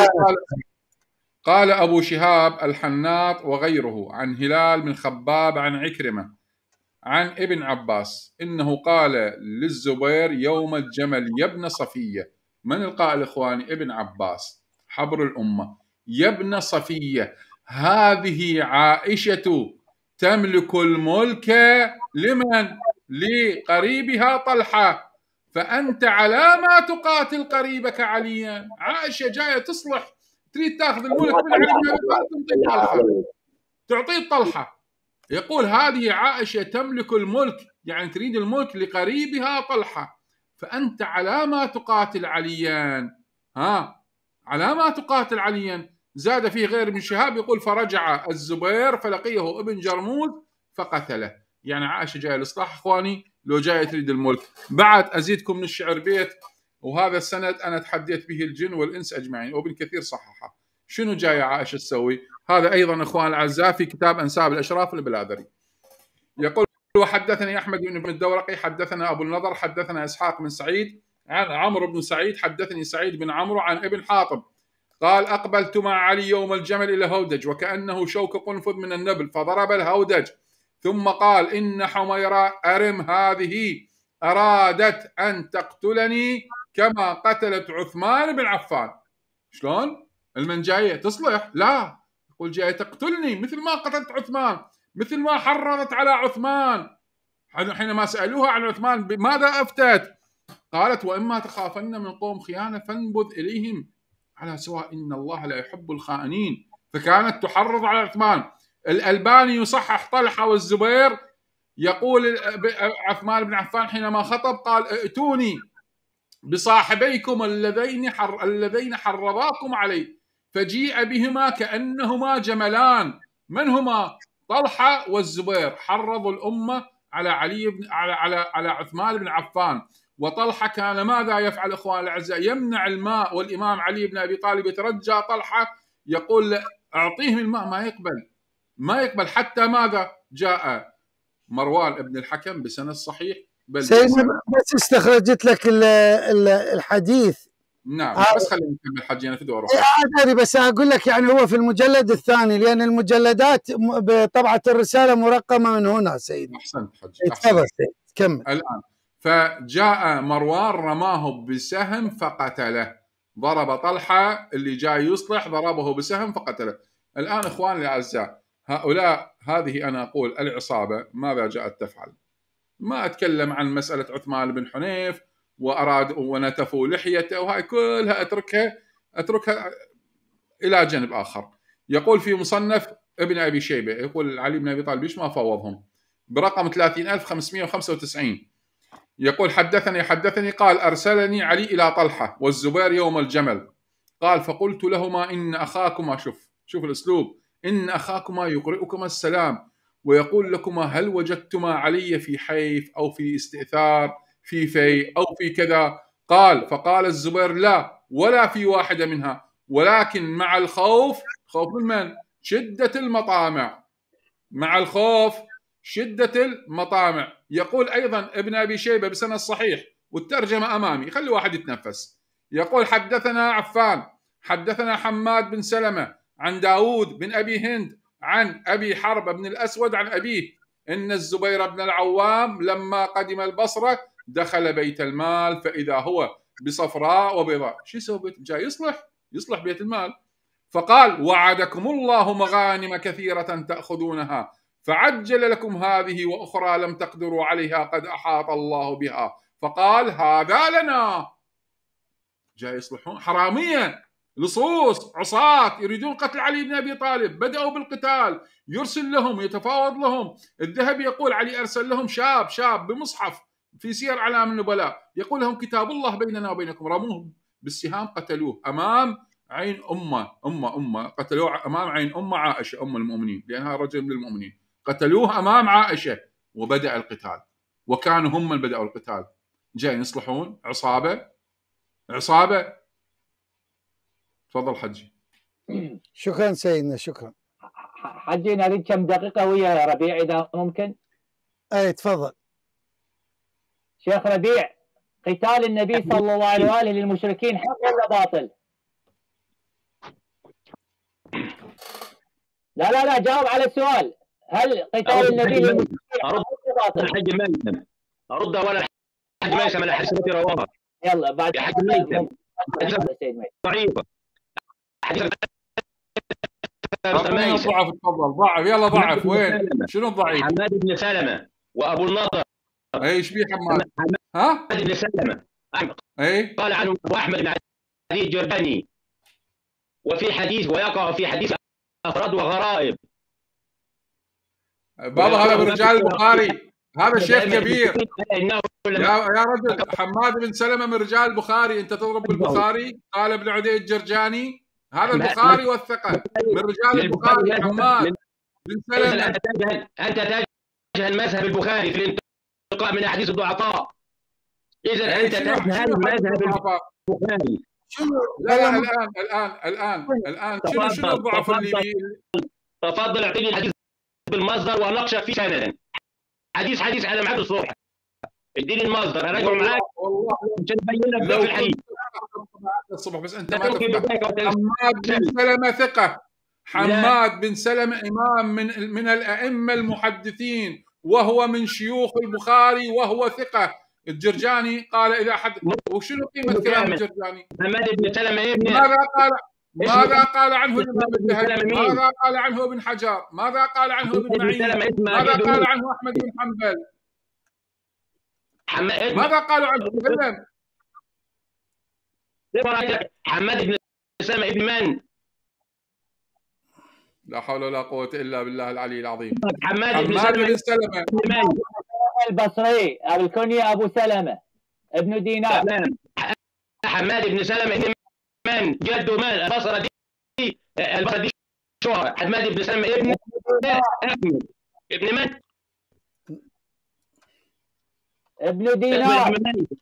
قال أبو شهاب الحناط وغيره عن هلال بن خباب عن عكرمة عن ابن عباس إنه قال للزبير يوم الجمل يا ابن صفية. من القائل إخواني؟ ابن عباس حبر الأمة. يا ابن صفية هذه عائشة تملك الملك لمن؟ لقريبها طلحة، فأنت على ما تقاتل قريبك عليا. عائشة جاية تصلح، تريد تاخذ الملك من علي، تعطيه طلحة. يقول هذه عائشة تملك الملك، يعني تريد الملك لقريبها طلحة، فأنت على ما تقاتل عليا. على ما تقاتل عليا. زاد فيه غير ابن شهاب يقول فرجع الزبير فلقيه ابن جرموز فقتله. يعني عائشة جاية الإصلاح إخواني، لو جاية تريد الملك. بعد أزيدكم من الشعر بيت، وهذا السند أنا تحديت به الجن والإنس أجمعين، وابن كثير صححه. شنو جاية عائشة تسوي؟ هذا أيضا إخوان الأعزاء في كتاب أنساب الأشراف البلاذري. يقول وحدثني أحمد بن الدورقي حدثنا أبو النضر حدثنا إسحاق بن سعيد عن عمرو بن سعيد حدثني سعيد بن عمرو عن ابن حاطب قال أقبلت مع علي يوم الجمل إلى هودج وكأنه شوك قنفذ من النبل، فضرب الهودج ثم قال إن حميرة أرم هذه أرادت أن تقتلني كما قتلت عثمان بن عفان. شلون؟ المن جاية تصلح؟ لا، يقول جاية تقتلني مثل ما قتلت عثمان، مثل ما حرضت على عثمان. حينما سألوها عن عثمان بماذا أفتت؟ قالت وإما تخافن من قوم خيانة فانبذ إليهم على سواء إن الله لا يحب الخائنين. فكانت تحرض على عثمان. الألباني يصحح طلحة والزبير، يقول عثمان بن عفان حينما خطب قال ائتوني بصاحبيكم اللذين حرضاكم علي، فجيء بهما كأنهما جملان. من هما؟ طلحة والزبير حرضوا الأمة على على عثمان بن عفان. وطلحة كان ماذا يفعل إخوان الأعزاء؟ يمنع الماء، والإمام علي بن أبي طالب يترجى طلحة يقول أعطيهم الماء، ما يقبل حتى ماذا؟ جاء مروان ابن الحكم بسند صحيح. سيدنا بس استخرجت لك الحديث. نعم بس خلينا نكمل حجي انا في اروح. ادري بس اقول لك يعني هو في المجلد الثاني، لان المجلدات بطبعه الرساله مرقمه من هنا سيدنا. احسنت حجي. تفضل كمل. الان فجاء مروان رماه بسهم فقتله. ضرب طلحه اللي جاي يصلح، ضربه بسهم فقتله. الان اخواني الاعزاء هؤلاء، هذه انا اقول العصابه ماذا جاءت تفعل؟ ما اتكلم عن مساله عثمان بن حنيف وأراد ونتفوا لحيته وهاي كلها أتركها إلى جانب آخر. يقول في مصنف ابن أبي شيبة، يقول علي بن أبي طالب ليش ما فوضهم برقم 30595. يقول حدثني قال أرسلني علي إلى طلحة والزبير يوم الجمل، قال فقلت لهما إن أخاكما، شوف الأسلوب، إن أخاكما يقرئكما السلام ويقول لكما هل وجدتما علي في حيف أو في استئثار في في أو في كذا؟ فقال الزبير لا ولا في واحدة منها، ولكن مع الخوف. خوف من؟ شدة المطامع. مع الخوف شدة المطامع. يقول أيضا ابن أبي شيبة بسند صحيح والترجمة أمامي، خلي واحد يتنفس. يقول حدثنا عفان حدثنا حماد بن سلمة عن داود بن أبي هند عن أبي حرب بن الأسود عن أبيه إن الزبير بن العوام لما قدم البصرة دخل بيت المال فإذا هو بصفراء وبيضاء. شو يسوي؟ جاي يصلح بيت المال. فقال وعدكم الله مغانم كثيرة تأخذونها فعجل لكم هذه وأخرى لم تقدروا عليها قد أحاط الله بها. فقال هذا لنا. جاي يصلحون حرامية، لصوص عصاة يريدون قتل علي بن أبي طالب، بدأوا بالقتال، يرسل لهم، يتفاوض لهم. الذهبي يقول علي أرسل لهم شاب بمصحف في سير أعلام النبلاء، يقول لهم كتاب الله بيننا وبينكم. رموه بالسهام، قتلوه أمام عين أمه قتلوه أمام عين أمه عائشة أم المؤمنين، لأنها رجل من المؤمنين. قتلوه أمام عائشة وبدأ القتال، وكانوا هم من بدأوا القتال. جايين يصلحون عصابة. تفضل حجي. شكرا سيدنا، شكرا. حجي نريد كم دقيقة ويا ربيع إذا ممكن. أي تفضل. شيخ ربيع، قتال النبي صلى الله عليه وآله للمشركين حق ولا باطل؟ لا جاوب على السؤال. هل قتال النبي للمشركين حق ولا باطل؟ الحج ميتم أرد ولا الحج ميتم على حسنتي رواها. يلا بعد الحج ميتم ضعيفة. ضعف. تفضل ضعف. يلا ضعف. وين؟ شنو الضعيف؟ حماد بن سلمة وأبو النضر. ايش بيه حماد؟ حماد بن سلمة اي قال عنه أبو أحمد بن عدي الجرجاني، وفي حديث ويقع في حديث أفراد وغرائب. بابا هذا من رجال البخاري، هذا شيخ كبير يا رجل. حماد بن سلمة من رجال البخاري، انت تضرب بالبخاري. قال ابن عدي الجرجاني، هذا البخاري والثقة من رجال البخاري. حماد بن سلمة. أنت تجهل مذهب البخاري في الانتقاء من أحاديث الضعفاء. إذا أنت تجهل مذهب البخاري. لا الآن شنو الضعف اللي تفضل اعطيني الحديث بالمصدر ونقشه في سندا. حديث على معاد الصبح، اديني المصدر اراجع معاك والله عشان ابين لك ضعف الحديث الصبح. بس انت ما تفتح. حماد بن سلمة ثقة. حماد بن سلمة إمام من الأئمة المحدثين، وهو من شيوخ البخاري، وهو ثقة. الجرجاني قال إذا حد. وشنو قيمة كلام الجرجاني؟ حماد بن سلمة ابن ماذا قال عنه الإمام الذهبي؟ ماذا قال عنه ابن حجر؟ ماذا قال عنه ابن معين؟ ماذا قال عنه أحمد بن حنبل؟ ماذا قالوا عنه؟ تكلم. حماد بن سلمة ابن من؟ لا حول ولا قوة إلا بالله العلي العظيم. حماد بن سلمة البصري، أبو الكنية أبو سلمة ابن دينار. حماد بن سلمة ابن من؟ جده من؟ البصرة دي شهرة. حماد بن سلمة ابن أحمد ابن من؟ ابن دينار.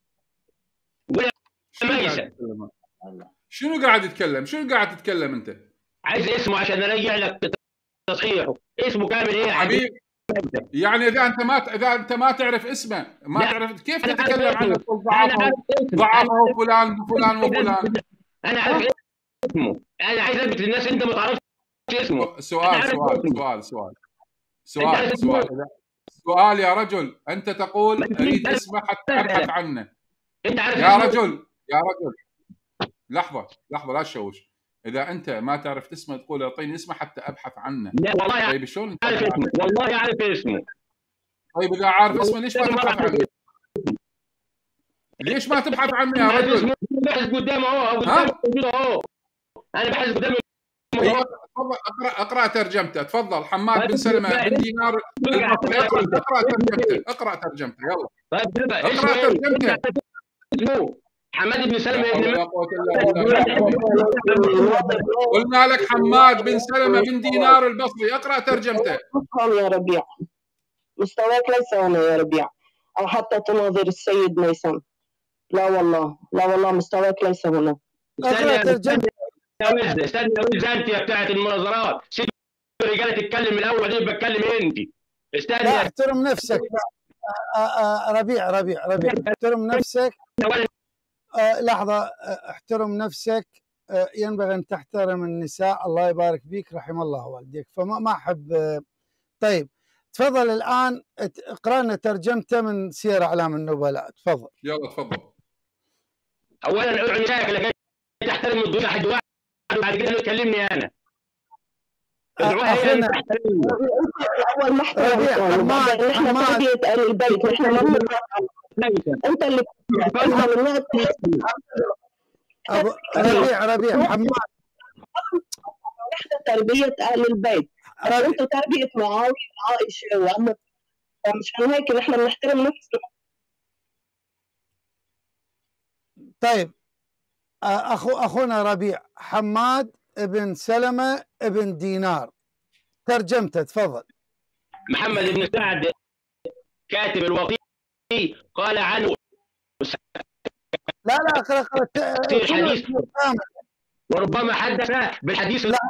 شنو قاعد يتكلم؟ شنو قاعد تتكلم انت؟ عايز اسمه عشان ارجع لك تصحيحه. اسمه كامل ايه حبيبي؟ يعني اذا انت ما تعرف اسمه، ما تعرف كيف تتكلم عنه؟ ضعفه فلان وفلان. انا عارف اسمه. انا عايز اثبت للناس انت ما تعرفش اسمه. سؤال يا رجل. انت تقول اريد اسمه حتى ابحث عنه. انت عارف يا رجل لحظه لا تشوش. اذا انت ما تعرف اسمه تقول اعطيني اسمه حتى ابحث عنه. لا والله طيب شلون انت عارف اسمه؟ والله عارف اسمه. طيب اذا عارف اسمه ليش ما تبحث عنه؟ ليش ما تبحث عنه يا رجل؟ بحث قدامه اهو. انا بحث قدامه. اقرا ترجمته. تفضل. حماد بن سلمة بن دينار. اقرا ترجمته يلا. اقرا ترجمته. حماد بن سلمة قلنا لك حماد بن سلمة بن دينار البصري. اقرا ترجمته. يا ربيع مستواك ليس هنا يا ربيع، او حتى تناظر السيد ميسم. لا والله مستواك ليس هنا. اقرا ترجمته. استنى يا بتاعت المناظرات. سيب الرجاله تتكلم الاول. دي بتكلم انت. استنى. لا احترم نفسك. ربيع احترم نفسك. لحظة. احترم نفسك. ينبغي أن تحترم النساء. الله يبارك بيك، رحم الله والديك. فما أحب. طيب تفضل الآن اقرأ لنا ترجمته من سير أعلام النبلاء. تفضل. يلا تفضل. أولا ادعو نسائك لكي تحترم الضيوف حد واحد، وبعد كده تكلمني أنا. ادعوها هي تحترمني. أول محترم. نحن تربية أهل البيت. نحن ما انت اللي ربيع محمد، نحن تربية أهل البيت، أنتم تربية معاوية وعائشة وعمر، فمشان هيك نحن بنحترم نفسنا. طيب أخونا ربيع، حماد ابن سلمة ابن دينار، ترجمته تفضل. محمد بن سعد كاتب الوقيع قال عنه لا حديث، وربما حدث بالحديث. لا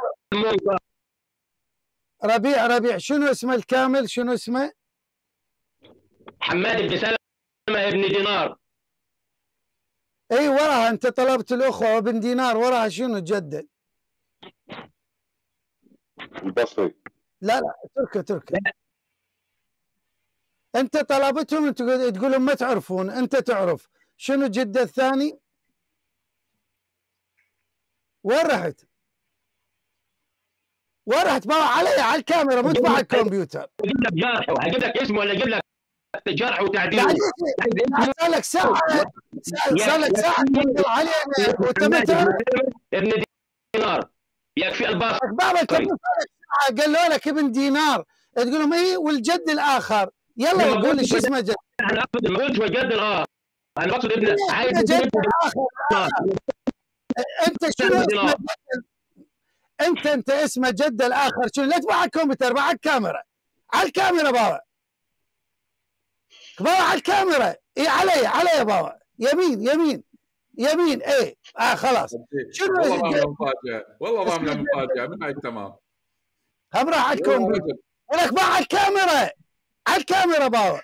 ربيع شنو اسمه الكامل؟ شنو اسمه؟ حماد بن سلمة ابن دينار. اي وراها انت طلبت الاخوه وابن دينار، وراها شنو جده؟ البصري. لا تركه. انت طلبتهم، انت تقول لهم ما تعرفون، انت تعرف شنو جده الثاني؟ وين رحت؟ بابا على الكاميرا مو تبع الكمبيوتر. اجيب لك جرح واجيب لك اسمه ولا اجيب لك جرح وتعديل؟ صار لك ساعه تنقل علينا وانت ما تعرف. ابن دينار يكفي الباص. بابا انت قالوا لك ابن دينار، تقول لهم اي والجد الاخر. يلا قول لي شو اسمه جد. انا اقصد ما قلتش الجد الاخر، انا اقصد ابن جد الاخر. انت شنو اسمه؟ انت اسمه جد الاخر شنو؟ لا تبع الكمبيوتر، مع الكاميرا. على الكاميرا بابا على الكاميرا. اي علي يا بابا، يمين اي خلاص. شنو والله ما عملنا مفاجاه من هاي تمام. هم راح على الكمبيوتر ولك مع الكاميرا، على الكاميرا بابا.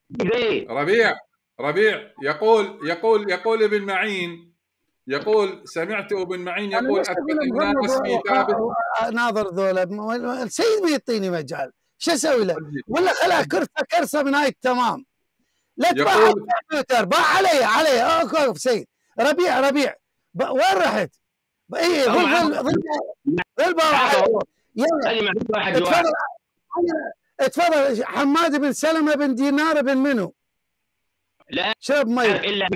ربيع يقول ابن معين، يقول سمعت ابن معين يقول اثبت الناس في ثابت. ناظر ذولا السيد بيعطيني مجال، شو اسوي له؟ ولا خلاه كرسه من هاي التمام. لا تباع الكمبيوتر، باع علي اوقف سيد. ربيع وين رحت؟ اي ظل بابا. يلا تفضل. حماد بن سلمة بن دينار بن منو؟ لا شرب مي الا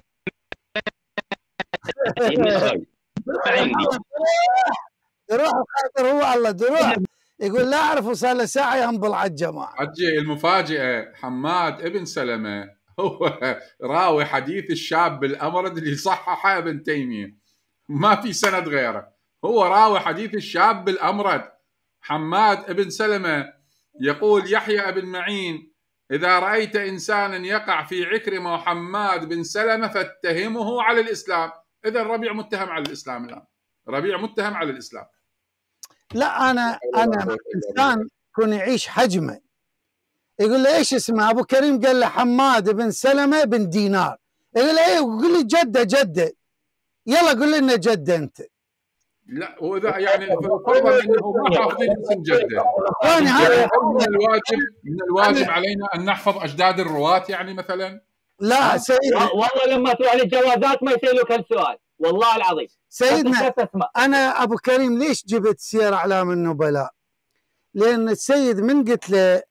يروح الخاطر هو الله دروح يقول لا اعرف، وصار له ساعه ينبل على الجماعه. حجي المفاجاه حماد ابن سلمة هو راوي حديث الشاب الامرد اللي صححه ابن تيميه، ما في سند غيره، هو راوي حديث الشاب الامرد. حماد ابن سلمة يقول يحيى بن معين إذا رأيت إنسانا يقع في عكرمة وحماد بن سلمة فاتهمه على الإسلام. إذا ربيع متهم على الإسلام الآن، ربيع متهم على الإسلام. لا أنا إنسان كون يعيش حجمه، يقول له إيش اسمه؟ أبو كريم قال له حماد بن سلمة بن دينار، يقول له إيه، يقول لي جدة. يلا قول لنا جدة أنت. لا وإذا يعني فرضا انه ما حافظين اسم جده، يعني من الواجب علينا ان نحفظ اجداد الرواة يعني مثلا. لا سيدي والله لما تروح للجوازات ما يسالوك هالسؤال، والله العظيم سيدنا. انا ابو كريم ليش جبت سير اعلام النبلاء؟ لان السيد من قلت له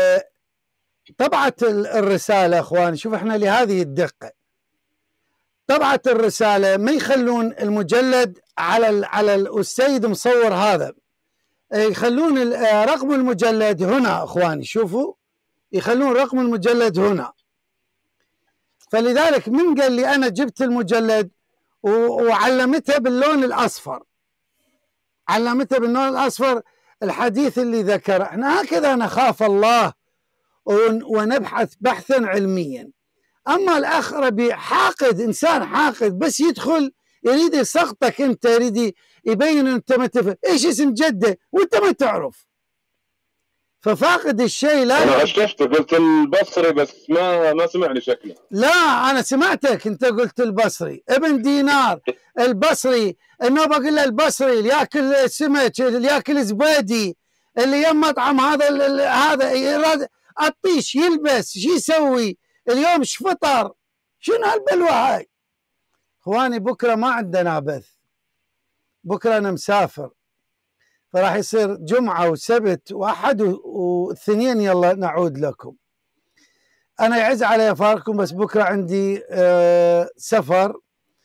طبعت الرساله اخواني، شوف احنا لهذه الدقه طبعت الرساله، ما يخلون المجلد على السيد مصور هذا، يخلون رقم المجلد هنا اخواني، شوفوا يخلون رقم المجلد هنا. فلذلك من قال لي انا جبت المجلد وعلمتها باللون الاصفر، علمتها باللون الاصفر الحديث اللي ذكر. احنا هكذا نخاف الله ونبحث بحثا علميا. اما الاخ ربيع حاقد، انسان حاقد، بس يدخل يريد يسقطك انت، يريد يبين انت ما تفهم ايش اسم جده وانت ما تعرف، ففاقد الشيء. لا انا غششت قلت البصري بس ما سمعني شكله. لا انا سمعتك انت قلت البصري ابن دينار. البصري انه بقول له البصري اللي ياكل سمك، اللي ياكل زبادي، اللي يم مطعم هذا الطيش يلبس، شو يسوي اليوم؟ فطر؟ شنو هالبلوه هاي؟ اخواني بكره ما عندنا بث، بكره انا مسافر، فراح يصير جمعه وسبت واحد واثنين يلا نعود لكم. انا يعز علي افارقكم، بس بكره عندي سفر.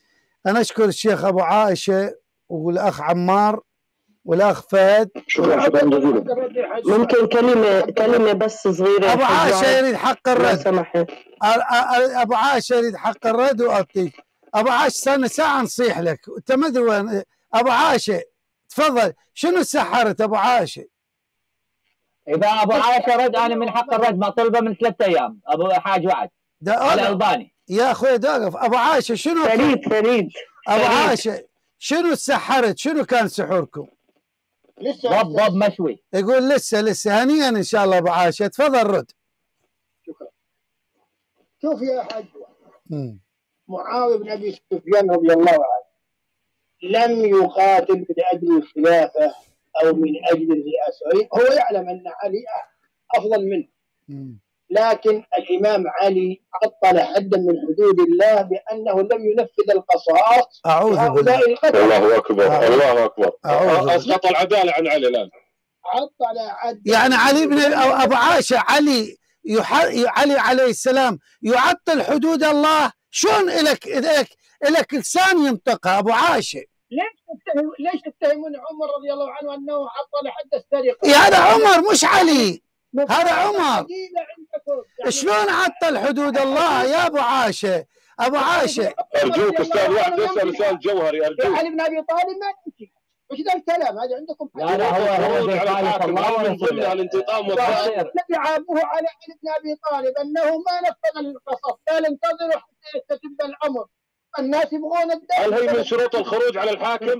أنا أشكر الشيخ أبو عائشة والأخ عمار والأخ فهد. شكرا جزيلا. ممكن كلمة بس صغيرة. أبو عائشة يريد حق الرد. سمحت. أبو عائشة يريد حق الرد وأعطيك. أبو عائشة صار ساعة نصيح لك، أنت ما أدري وين. أبو عائشة تفضل، شنو سحرت أبو عائشة؟ إذا أبو عائشة رد أنا من حق الرد، ما طلبه من 3 أيام أبو حاج وعد على الألباني. يا أخوي دوقف. أبو عائشة شنو؟ فريد أبو عائشة شنو سحرت؟ شنو كان سحوركم؟ لسه ضب مشوي. يقول لسه هنيئا إن شاء الله. أبو عائشة تفضل رد. شكرا. شوف يا حاج، معاوية بن أبي سفيان رضي الله عنه لم يقاتل من أجل الخلافة أو من أجل الرئاسة، هو يعلم أن علي أفضل منه، لكن الإمام علي عطل حدا من حدود الله بأنه لم ينفذ القصاص. أعوذ بالله. الله أكبر الله أكبر. أسقط العدالة عن علي الآن. عطل عدل. يعني علي بن أبو عائشة علي عليه السلام يعطل حدود الله. شلون إلك لسان ينطقها أبو عائشة؟ ليش تتهمون عمر رضي الله عنه أنه عطل حد السرقة؟ هذا عمر مش علي، هذا عمر. شلون عطل حدود الله يا أبو عائشة؟ أبو عائشة أرجوك أستاذ واحد يسأل سؤال جوهري أرجوك. علي بن أبي طالب ما تمشي. وش ذا الكلام هذا عندكم؟ لا هو على الله ورسوله الانتقام والضغط. الذي عابوه على علي بن أبي طالب أنه ما نفذ القصص، قال انتظروا حتى يستتب الأمر، الناس يبغون الدم. هل هي من شروط الخروج على الحاكم؟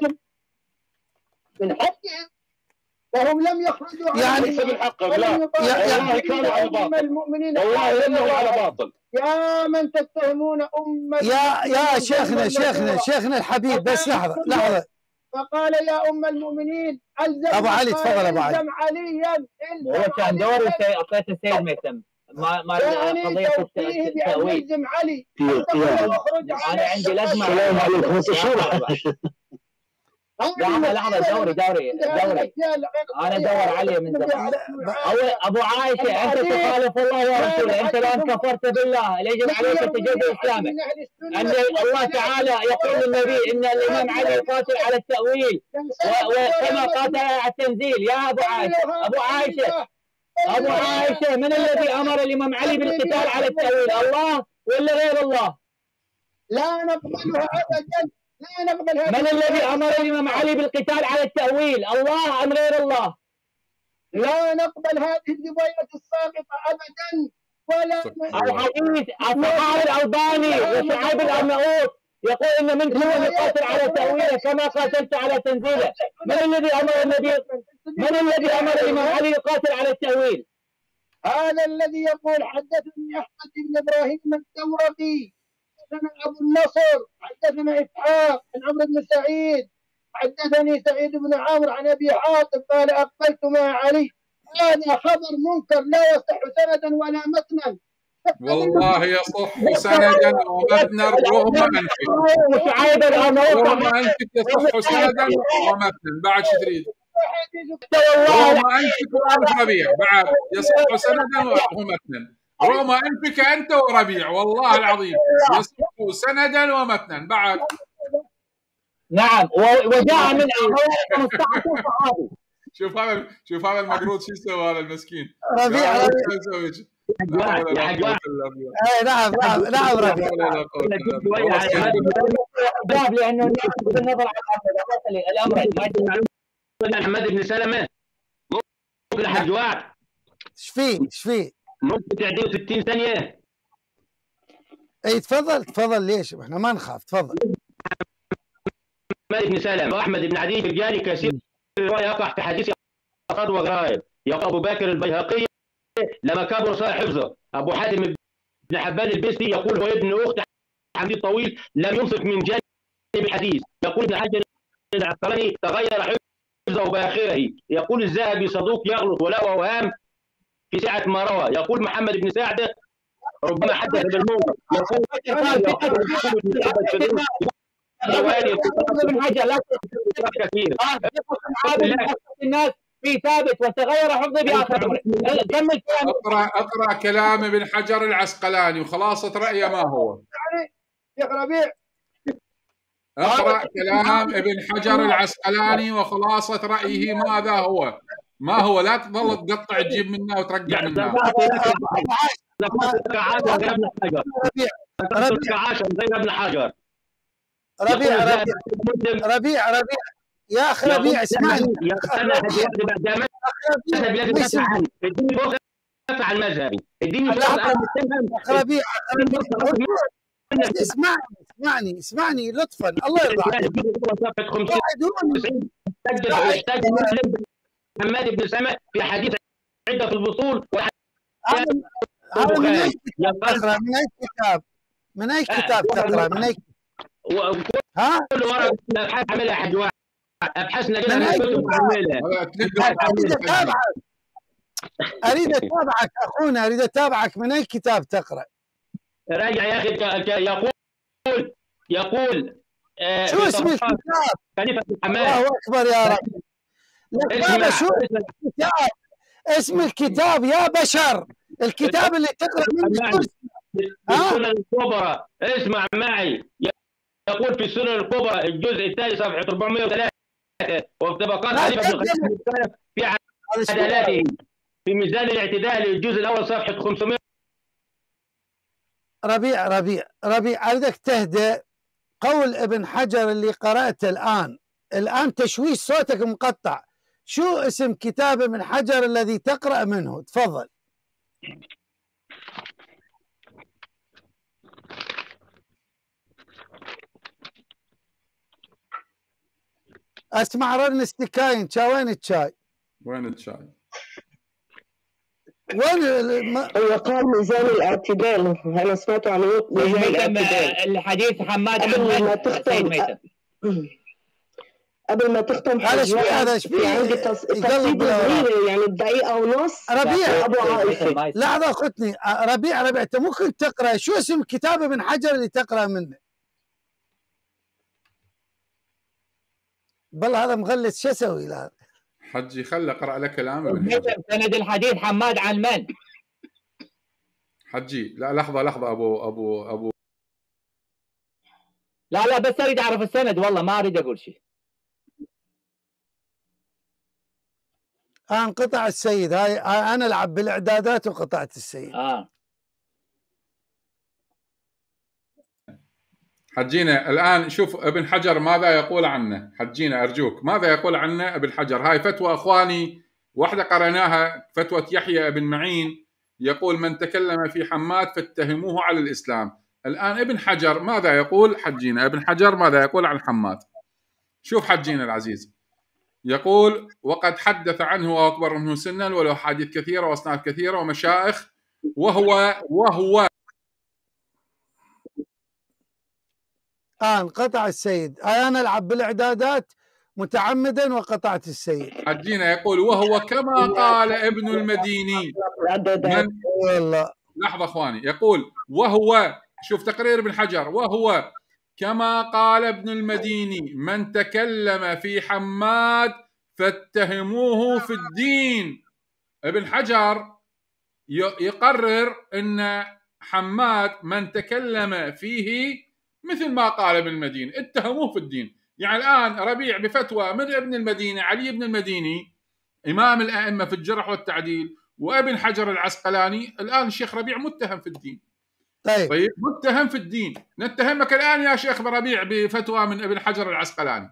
من حقهم وهم لم يخرجوا يعني ليس من حقهم. لا والله كانوا على باطل، والله انهم على باطل. يا من تتهمون يا شيخنا الحبيب، بس لحظة. فقال يا أم المؤمنين أبو علي تفضل. أبو علي عليا هو كان دوري أعطيت السيد ميثم ما قضية التأويل. يلزم علي. أنا عندي لازمة. السلام عليكم. لحظة دوري أنا دور علي من زمان. أبو عائشة أنت تخالف الله ورسوله، أنت الآن كفرت بالله، يجب عليك تجد إسلامك. أن الله تعالى يقول للنبي إن الإمام علي يقاتل على التأويل وكما قاتل على التنزيل. يا أبو عائشة من الذي أمر الإمام علي بالقتال على التأويل، الله ولا غير الله؟ لا نقبلها أبدا. لا نقبل هذا. من الذي أمر الإمام علي بالقتال على التأويل، الله أم غير الله؟ لا نقبل هذه الرواية الساقطة أبدا. ولا الحديث الصحابي الألباني وشعيب الأرناؤوط يقول إن منكم من يقاتل على تأويله كما قاتلت على تنزيله. من الذي أمر الإمام علي يقاتل على التأويل؟ هذا الذي يقول حدثني أحمد بن إبراهيم الدورقي، حدثنا أبو النصر، حدثنا إسحاق عن عمرو بن سعيد، حدثني سعيد بن عمرو عن أبي حاتم قال أقبلت مع علي. هذا خبر منكر لا يصح سندا ولا متنا. والله يصح سندا ومتنا رغم أنفك. رغم أنفك يصح سندا ومتنا. بعد شو تريد؟ رغم أنفك وأنف ربيع بعد يصح سندا ومتنا. رغم أنفك أنت وربيع والله العظيم يصح سندا ومتنا بعد. نعم وجاء من الصحابي. شوف هذا المقروض شو سوى هذا المسكين. ربيع نعم لأنه بالنظر على الأمر محمد بن سلمة ممكن الحاج وعد. ايش فيه؟ ممكن تعديه 60 ثانية. اي تفضل ليش؟ احنا ما نخاف. تفضل. محمد بن سلمة وأحمد بن عدي الجاني كثير رواية يقع في حديث أخذ وغرائب. يقول أبو بكر البيهقي لما كبر صار حفظه. أبو حاتم بن حبان البستي يقول هو ابن أخت حمدي الطويل لم يمسك من جانب الحديث. يقول ابن حجر العسقلاني تغير حفظه بآخره. يقول الذهبي صدوق يغلط ولا أوهام في سعة ما روى. يقول محمد بن سعد ربما حدث بالمنكر. الناس في ثابت وتغير حفظه بآخر عمره. اقرأ كلام ابن حجر العسقلاني وخلاصة رأيه ما هو. يا ربيع اقرأ كلام ابن حجر العسقلاني وخلاصة رأيه ماذا هو. ما هو، لا تظل تقطع تجيب منه وترجع منه. ربيع يا اخي ربيع اسمعني. عن مذهبي اديني ربيع اسمعني لطفا الله يرضى عليك. محمد بن سلمة في حديث عدة في الفصول. هذا من اي كتاب؟ من اي كتاب تقرا؟ من اي ها؟ كل ورقة ابحاث عملها حد واحد، ابحثنا اريد اتابعك اخونا، اريد اتابعك. من اي كتاب تقرا؟ راجع يا اخي. يقول شو اسم الكتاب؟ الله اكبر يا رب. لا شو الكتاب؟ اسم الكتاب يا بشر، الكتاب اللي تقرا منه السنن الكبرى. اسمع معي. يقول في السنن الكبرى الجزء الثاني صفحه 403 وفي طبقات خليفه بن خليفه في عدالاته في ميزان الاعتدال الجزء الاول صفحه 500. ربيع اريدك تهدى. قول ابن حجر اللي قراته الان تشويش، صوتك مقطع. شو اسم كتاب ابن حجر الذي تقرأ منه؟ تفضل. اسمع رن استكاين. وين الشاي؟ وين الشاي؟ وين هو قال ميزان الاعتدال. انا سمعت عن ميزان الاعتدال. الحديث حماد قبل ما تختم هذا ايش في عندي تصفيق صغيره يعني دقيقه ونص. ربيع ابو عائشه لحظه اخوتني. ربيع انت ممكن تقرا شو اسم كتاب ابن حجر اللي تقرا منه؟ بالله هذا مغلس. شو اسوي له؟ حجي خلي اقرا لك كلام ابن حجر. سند الحديث حماد عن من؟ حجي لا لحظه ابو لا بس اريد اعرف السند، والله ما اريد اقول شيء. انقطع السيد. هاي انا العب بالاعدادات وقطعت السيد. حجينا الان شوف ابن حجر ماذا يقول عنه. حجينا ارجوك ماذا يقول عنه ابن حجر. هاي فتوى اخواني واحده قرأناها، فتوى يحيى بن معين، يقول من تكلم في حماد فاتهموه على الاسلام. الان ابن حجر ماذا يقول؟ حجينا ابن حجر ماذا يقول عن حماد. شوف حجينا العزيز، يقول وقد حدث عنه واكبر منه سنا وله حديث كثيره واصناف كثيره ومشايخ وهو انقطع السيد. انا العب بالاعدادات متعمدا وقطعت السيد. حجينا يقول وهو كما قال ابن المديني. والله لحظه اخواني. يقول وهو، شوف تقرير ابن حجر، وهو كما قال ابن المديني من تكلم في حماد فاتهموه في الدين. ابن حجر يقرر ان حماد من تكلم فيه مثل ما قال ابن المديني اتهموه في الدين. يعني الان ربيع بفتوى من ابن المديني علي بن المديني امام الائمه في الجرح والتعديل وابن حجر العسقلاني، الان الشيخ ربيع متهم في الدين. طيب متهم في الدين. نتهمك الان يا شيخ ربيع بفتوى من ابن حجر العسقلاني.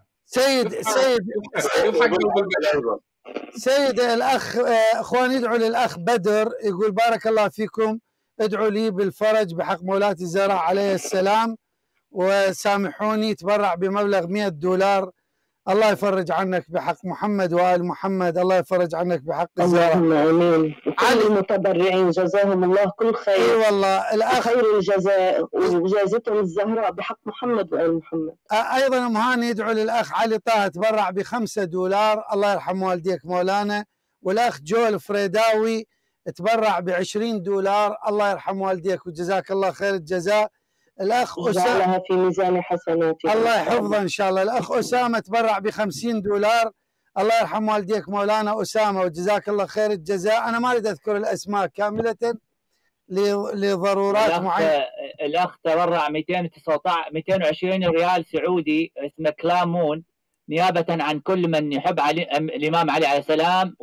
سيد الاخ اخواني يدعو للاخ بدر، يقول بارك الله فيكم، ادعوا لي بالفرج بحق مولاتي الزهراء عليه السلام، وسامحوني تبرع بمبلغ $100. الله يفرج عنك بحق محمد وآل محمد. الله يفرج عنك بحق الزهراء. اللهم امين. كل المتبرعين جزاهم الله كل خير. اي والله الاخ خير الجزاء وجازتهم الزهراء بحق محمد وآل محمد. ايضا ام هاني يدعو للاخ علي طه تبرع $5. الله يرحم والديك مولانا. والاخ جول فريداوي تبرع $20. الله يرحم والديك وجزاك الله خير الجزاء. الاخ اسامه في ميزان حسناتك الله يحفظه ان شاء الله. الاخ اسامه تبرع $50. الله يرحم والديك مولانا اسامه وجزاك الله خير الجزاء. انا ما اريد اذكر الاسماء كامله لضرورات معينة. الأخ تبرع 220 ريال سعودي اسمه كلامون نيابة عن كل من يحب الإمام علي عليه السلام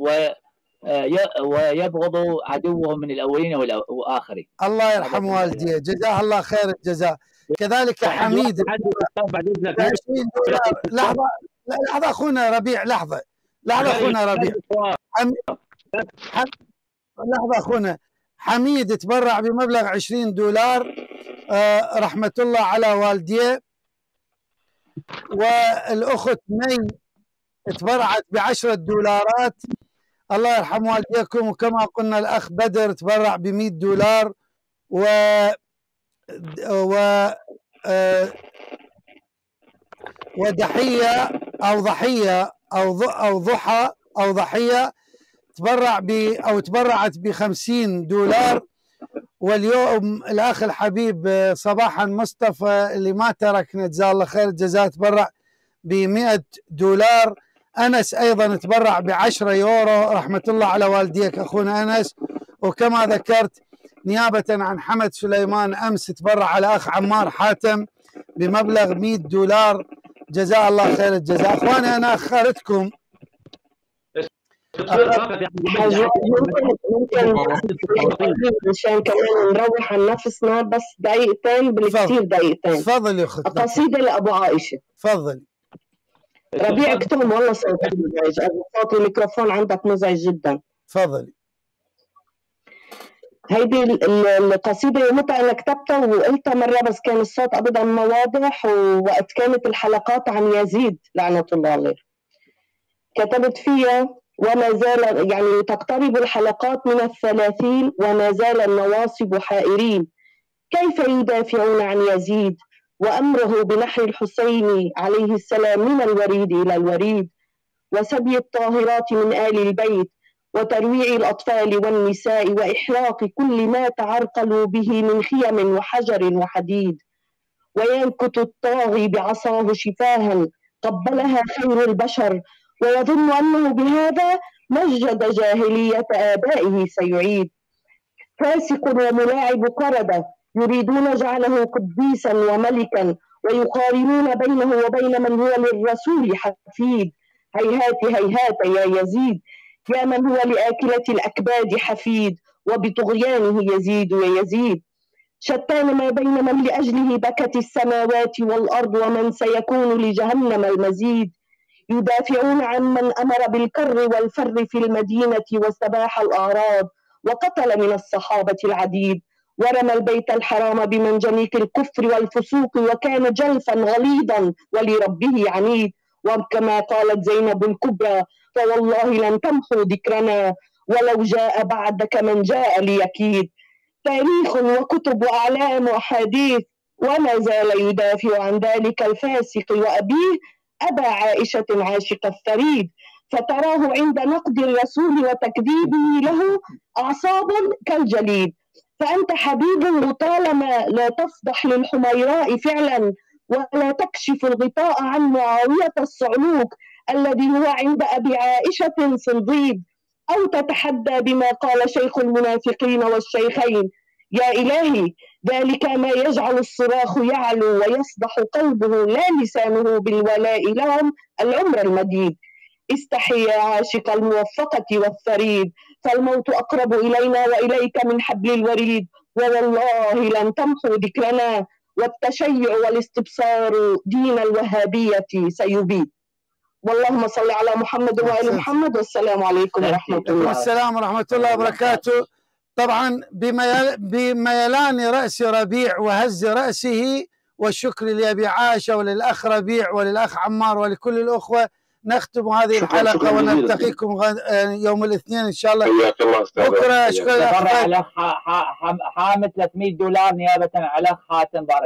ويبغض عدوه من الأولين والآخرين. الله يرحم والديه، جزاه الله خير الجزاء. كذلك حميد 20 دولار. لحظة أخونا ربيع، لحظة أخونا ربيع. لحظة أخونا حميد تبرع بمبلغ 20 دولار رحمة الله على والديه. والأخت مي تبرعت ب10 دولارات، الله يرحم والديكم. وكما قلنا الأخ بدر تبرع ب100 دولار وضحية أو ضحى أو ضحية تبرعت ب50 دولار. واليوم الأخ الحبيب صباحا مصطفى اللي ما تركنا جزاه الله خير الجزاء تبرع ب100 دولار. أنس أيضا تبرع ب10 يورو رحمة الله على والديك أخونا أنس. وكما ذكرت نيابة عن حمد سليمان أمس تبرع على أخ عمار حاتم بمبلغ 100 دولار جزاه الله خير الجزاء. أخواني أنا أخرتكم مشان كمان نروح عن نفسنا بس دقيقتين بالكثير دقيقتين. تفضل يا اخت. قصيدة لأبو عائشة. تفضل. ربيع اكتب والله صوتك مزعج، صوت الميكروفون عندك مزعج جدا. تفضلي. هيدي القصيدة متى أنا كتبتها وقلتها مرة بس كان الصوت أبدا ما واضح، ووقت كانت الحلقات عن يزيد لعنة الله عليه كتبت فيها وما زال يعني تقترب الحلقات من 30 وما زال النواصب حائرين كيف يدافعون عن يزيد وأمره بنحر الحسين عليه السلام من الوريد إلى الوريد وسبي الطاهرات من آل البيت وترويع الأطفال والنساء وإحراق كل ما تعرقلوا به من خيم وحجر وحديد وينكت الطاغي بعصاه شفاها قبلها خير البشر ويظن أنه بهذا مجد جاهلية آبائه سيعيد فاسق وملاعب قردة يريدون جعله قديسا وملكا ويقارنون بينه وبين من هو للرسول حفيد هيهات هيهات يا يزيد يا من هو لآكلة الأكباد حفيد وبطغيانه يزيد ويزيد شتان ما بين من لأجله بكت السماوات والأرض ومن سيكون لجهنم المزيد يدافعون عن من أمر بالكر والفر في المدينة واستباح الأعراض وقتل من الصحابة العديد ورمى البيت الحرام بمنجنيق الكفر والفسوق وكان جلفا غليظا ولربه عنيد وكما قالت زينب الكبرى فوالله لن تمحوا ذكرنا ولو جاء بعدك من جاء ليكيد تاريخ وكتب وأعلام وأحاديث وما زال يدافع عن ذلك الفاسق وأبيه أبا عائشة عاشق الثريد فتراه عند نقد الرسول وتكذيبه له أعصاب كالجليد فأنت حبيب وطالما لا تفضح للحميراء فعلا ولا تكشف الغطاء عن معاوية الصعلوك الذي هو عند أبي عائشة صنديد أو تتحدى بما قال شيخ المنافقين والشيخين يا إلهي ذلك ما يجعل الصراخ يعلو ويصدح قلبه لا لسانه بالولاء لهم العمر المديد استحي يا عاشق الموفقة والثريد فالموت أقرب إلينا وإليك من حبل الوريد ووالله لن تمحو ذكرنا والتشيع والاستبصار دين الوهابية سيبيد واللهم صل على محمد وآل محمد والسلام عليكم ورحمة الله. والسلام ورحمة الله وبركاته. طبعا بميلان رأس ربيع وهز رأسه والشكر لأبي عائشة وللأخ ربيع وللأخ عمار ولكل الأخوة نختم هذه الحلقة ونلتقيكم يوم الاثنين إن شاء الله. بكرة. شكرا الأخ حامد $300 نيابة على الأخ حاتم. بارك